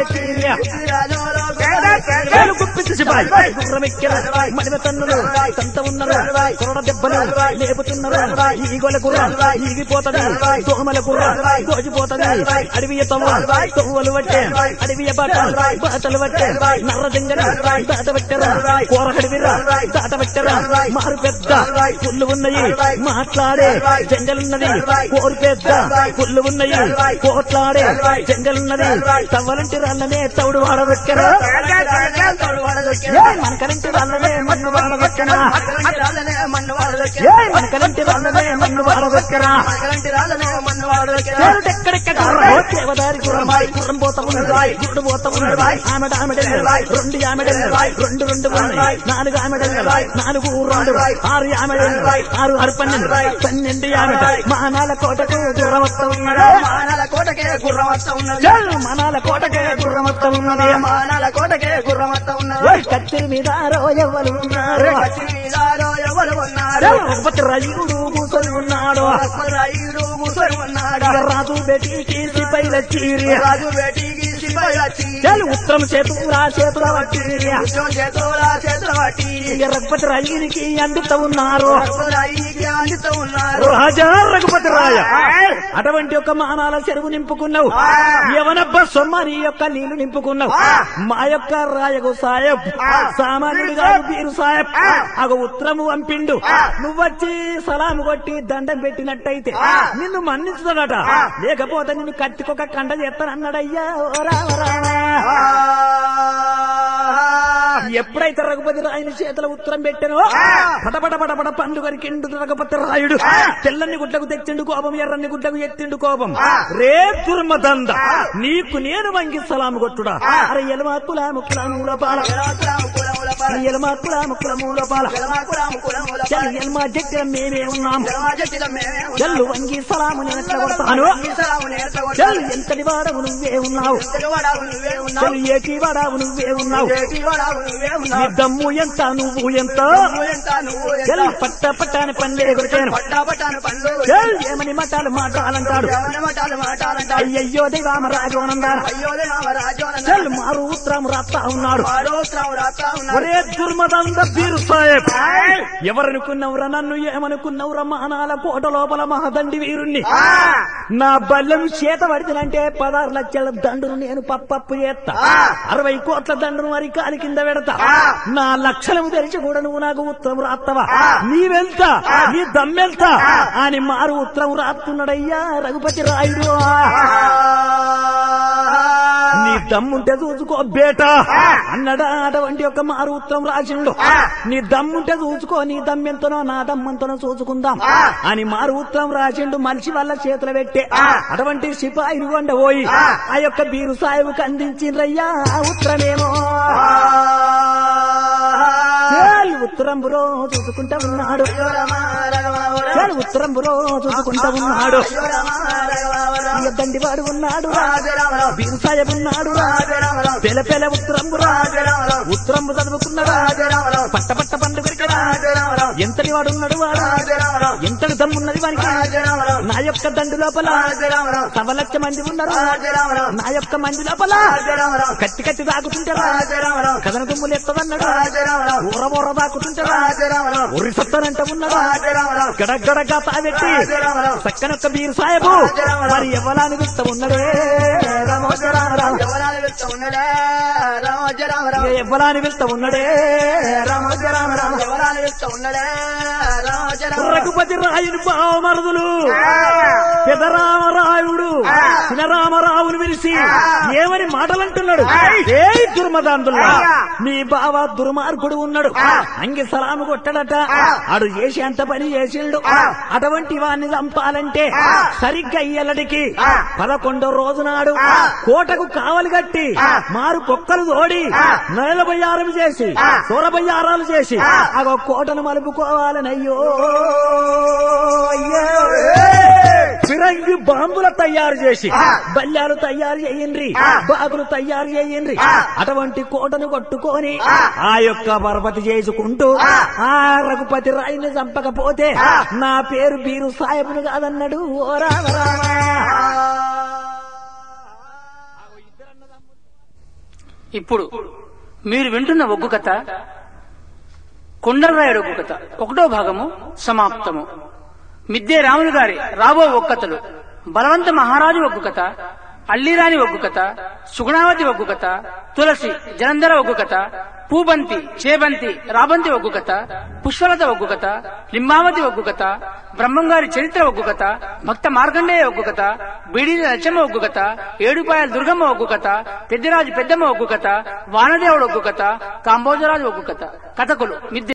గుప్పిచ్చి సిపాయి గుర్రం ఎక్కిన మడిమ తన్నులు సంత ఉన్నారు కొరడ దెబ్బలు లేపుతున్నారు ఈగోల గుర్రం ఈగిపోతది దోమల గుర్రం దోచిపోతది అడవియ తొవ్వలు పట్టే అడవియ బాటలు పట్టే నర్ర దింగలు దాట పెట్టరా కూరహడివిరా దాట పెట్టరా మారు పెద్ద పుల్లు ఉన్నాయి మాట్లాడే జంగలున్నది కోరు పెద్ద పుల్లు ఉన్నాయి కోట్లాడే జంగలున్నది తవ్వలంటి రాళ్ళనే తౌడు వాడబెట్టరా మనకలంటి రాళ్ళనే మన్ను వాడబెట్టరా మనకలంటి రాళ్ళనే మన్ను వాడబెట్టరా ఎక్కడెక్కడ దేవదారి గుర్రమాయి గుర్రం పోతా ఉన్నది గుడ్డు పోతా ఉన్నది ఆమెడ ఆమెడెళ్ళు రెండు ఆమెడెళ్ళు రెండు రెండు ఉన్నాయి నాలుగు ఆమెడెళ్ళు నాలుగు రెండు ఆరు ఆమెడెళ్ళు ఆరు ఆరు 12 ఆమెడ మానాల కోటకు గుర్రం వస్తా ఉన్నది మానాల కోటకే గుర్రం వస్తా ఉన్నది మానాల కోటకే గుర్రం వస్తా ఉన్నది మానాల కోటకే గుర్రం వస్తా ఉన్నది కత్తి మీద ఎవరు ఉన్నారు ఎవరు ఉన్నారు రఘుపతి రాయుడు కూసొని ఉన్నాడు రాయుడు కూసొని ఉన్నాడు రాజు బేటీకి సిపైల చీరి రాజు బేటీకి సిపైల చీరి ఉత్తరం చేతుల చేతుల వట్టి చేతుల వట్టి రఘుపతి రాయునికి అందిత ఉన్నారు రాయునికి అందిత ఉన్నారు రాజా రఘుపతి రాయ అటువంటి ఒక మానాల చెరువు నింపుకున్నావు యవనబ్బ సొమ్మని యొక్క నీళ్లు నింపుకున్నావు మా యొక్క రాయగు సాయబ్ సామాన్యుడు కాదు బీరు సాయబ్ అగ ఉత్తరము పంపిండు నువ్వొచ్చి సలాము కొట్టి దండం పెట్టినట్టయితే నిన్ను మన్నించుతాడట లేకపోతే నిన్ను కత్తికొక కండ చేస్తానన్నాడయ్యా ఎప్పుడైతే రఘుపతి రాయుని చేతుల ఉత్తరం పెట్టానో పటపట పటపట పండు వరికిండు రఘుపతి రాయుడు తెల్లని గుడ్లకు తెచ్చిండు కోపం ఎర్రని గుడ్లకు ఎత్తిండు కోపం రే దుర్మదంద నీకు నేను వంగి సలాము కొట్టుడా అరే ఎలమాకుల ముక్కుల మూలపాల ఎలమాకుల ముక్కుల మూలపాల ఎల్మా జగ్గిన మేమే ఉన్నాం చెల్లు వంగి సలాము నేను ఎట్లా కొడతాను చెల్లు ఎంతటి వాడవు నువ్వే ఉన్నావు చెల్లు ఏకి వాడావు నువ్వే ఉన్నావు నీ దమ్ము ఎంత నువ్వు ఎంత చెల్లు పట్ట పట్టాని పనులే కొడతాను చెల్లు ఏమని మటాలు మాటాలంటాడు అయ్యయ్యో దైవామ రాజోనందారు చెల్లు మారు ఉత్తరం రాస్తా ఉన్నాడు ఒరే దుర్మదంద బీరు సాహెబ్ ఎవరనుకున్నవరా నన్ను ఏమనుకున్నవరా మానాల కోట లోపల మహాదండి వీరుణ్ణి నా బల్లెం చేత పడితేనంటే 16 లక్షల దండును నేను పప్పప్పు చేస్తా 60 కోట్ల దండును మరి కాలి కింద పెడతా నా లక్షలము తెరిచి కూడా నువ్వు నాకు ఉత్తరం రాస్తావా నీవెళ్తా నీ దమ్మెళ్తా అని మారు ఉత్తరం రాస్తున్నాడయ్యా రఘుపతి రాయుడు నీ దమ్ముంటే చూసుకో బేటా అన్నడా అటువంటి ఒక మారు ఉత్తరం రాసిండు నీ దమ్ముంటే చూసుకో నీ దమ్మెంతనో నా దమ్మంతనో చూసుకుందాం అని మారు ఉత్తరం రాసిండు మనిషి వాళ్ళ చేతులు పెట్టే అటువంటి సిపాయిలు కొండ పోయి ఆ యొక్క బీరు సాహెబుకి అందించిండ్రయ్యా ఉత్తరమేమో ఉత్తరం బురో చూసుకుంటా ఉన్నాడు ఉత్తరం బురో చూసుకుంటా ఉన్నాడు దండివాడు ఉన్నాడు బీరు సాహెబ్ ఉన్నాడు పెల పెల ఉత్తరంబు ఉత్తరంబు చదువుకున్నాడు పట్ట పట్ట పండు పెరికడా ఎంతటి వాడు ఉన్నాడు వాడు ఎంతటి దమ్మున్నది వారికి నా యొక్క దండు లోపల 1 లక్ష మంది ఉన్నారు నా యొక్క మంది లోపల కత్తి కత్తి దాకుతుంటారా కథన దుమ్ములు ఎత్తదన్నాడు ఊర ఊర దాకుతుంటారా ఉరి సత్తనంట ఉన్నాడు గడగడగా తావెట్టి చక్కనొక్క బీరు సాహెబు మరి ఎవలాని విస్త ఉన్నదే ఎవలాని వెళ్తా ఉన్నడే రఘుపతి రాయుని బావమరుదులు పెదరామరాయుడు చినరామరావును విరిసి ఏమని మాటలంటున్నాడు? ఏ దుర్మదాంతుల్లా, మీ బావ దుర్మార్గుడు ఉన్నాడు, అంగి సలాము కొట్టడట, ఆడు చేసి అంత పని చేసిండు. అటువంటి వాణ్ణి చంపాలంటే సరిగ్గా ఇయ్యలడికి 11వ రోజు నాడు కోటకు కావలి కట్టి మారు కుక్కలు తోడి నేల బయ్యారం చేసి సూర బయ్యారాలు చేసి ఆ కోటను మలుపుకోవాలనయ్యో. ఫిరంగి బాంబుల తయారు చేసి బల్యాలు తయారు చేయండి, బాగులు తయారు చేయండి. అటువంటి కోటను కొట్టుకొని ఆ యొక్క పరపతి చేసుకుంటూ ఆ రఘుపతి రాయిని చంపకపోతే నా పేరు బీరు సాయబును కాదన్నాడు. ఓ రామ రామ. ఇప్పుడు మీరు వింటున్న ఒగ్గు కథ కొండలరాయుడు ఒగ్గు కథ 1వ భాగము సమాప్తము. మిద్దే రాములు గారి రాబో ఒగ్గు కథలు బలవంత మహారాజు ఒగ్గు కథ, అల్లిరాని ఒగ్గు కథ, సుగుణావతి ఒగ్గు కథ, తులసి జలంధర ఒగ్గు కథ, పూబంతి చేబంతి రాబంతి ఒగ్గు కథ, పుష్పలత ఒగ్గు కథ, లింబావతి ఒగ్గు కథ, బ్రహ్మంగారి చరిత్ర ఒగ్గు కథ, భక్త మార్కండేయ ఒగ్గు కథ, బీడీల లచ్చమ్మ ఒగ్గు కథ, ఏడుపాయల దుర్గమ్మ ఒగ్గు కథ, పెద్దరాజు పెద్దమ్మ ఒగ్గు కథ, వానదేవుడు ఒగ్గు కథ, కాంబోజరాజు ఒగ్గు కథ. కథకులు మిద్దె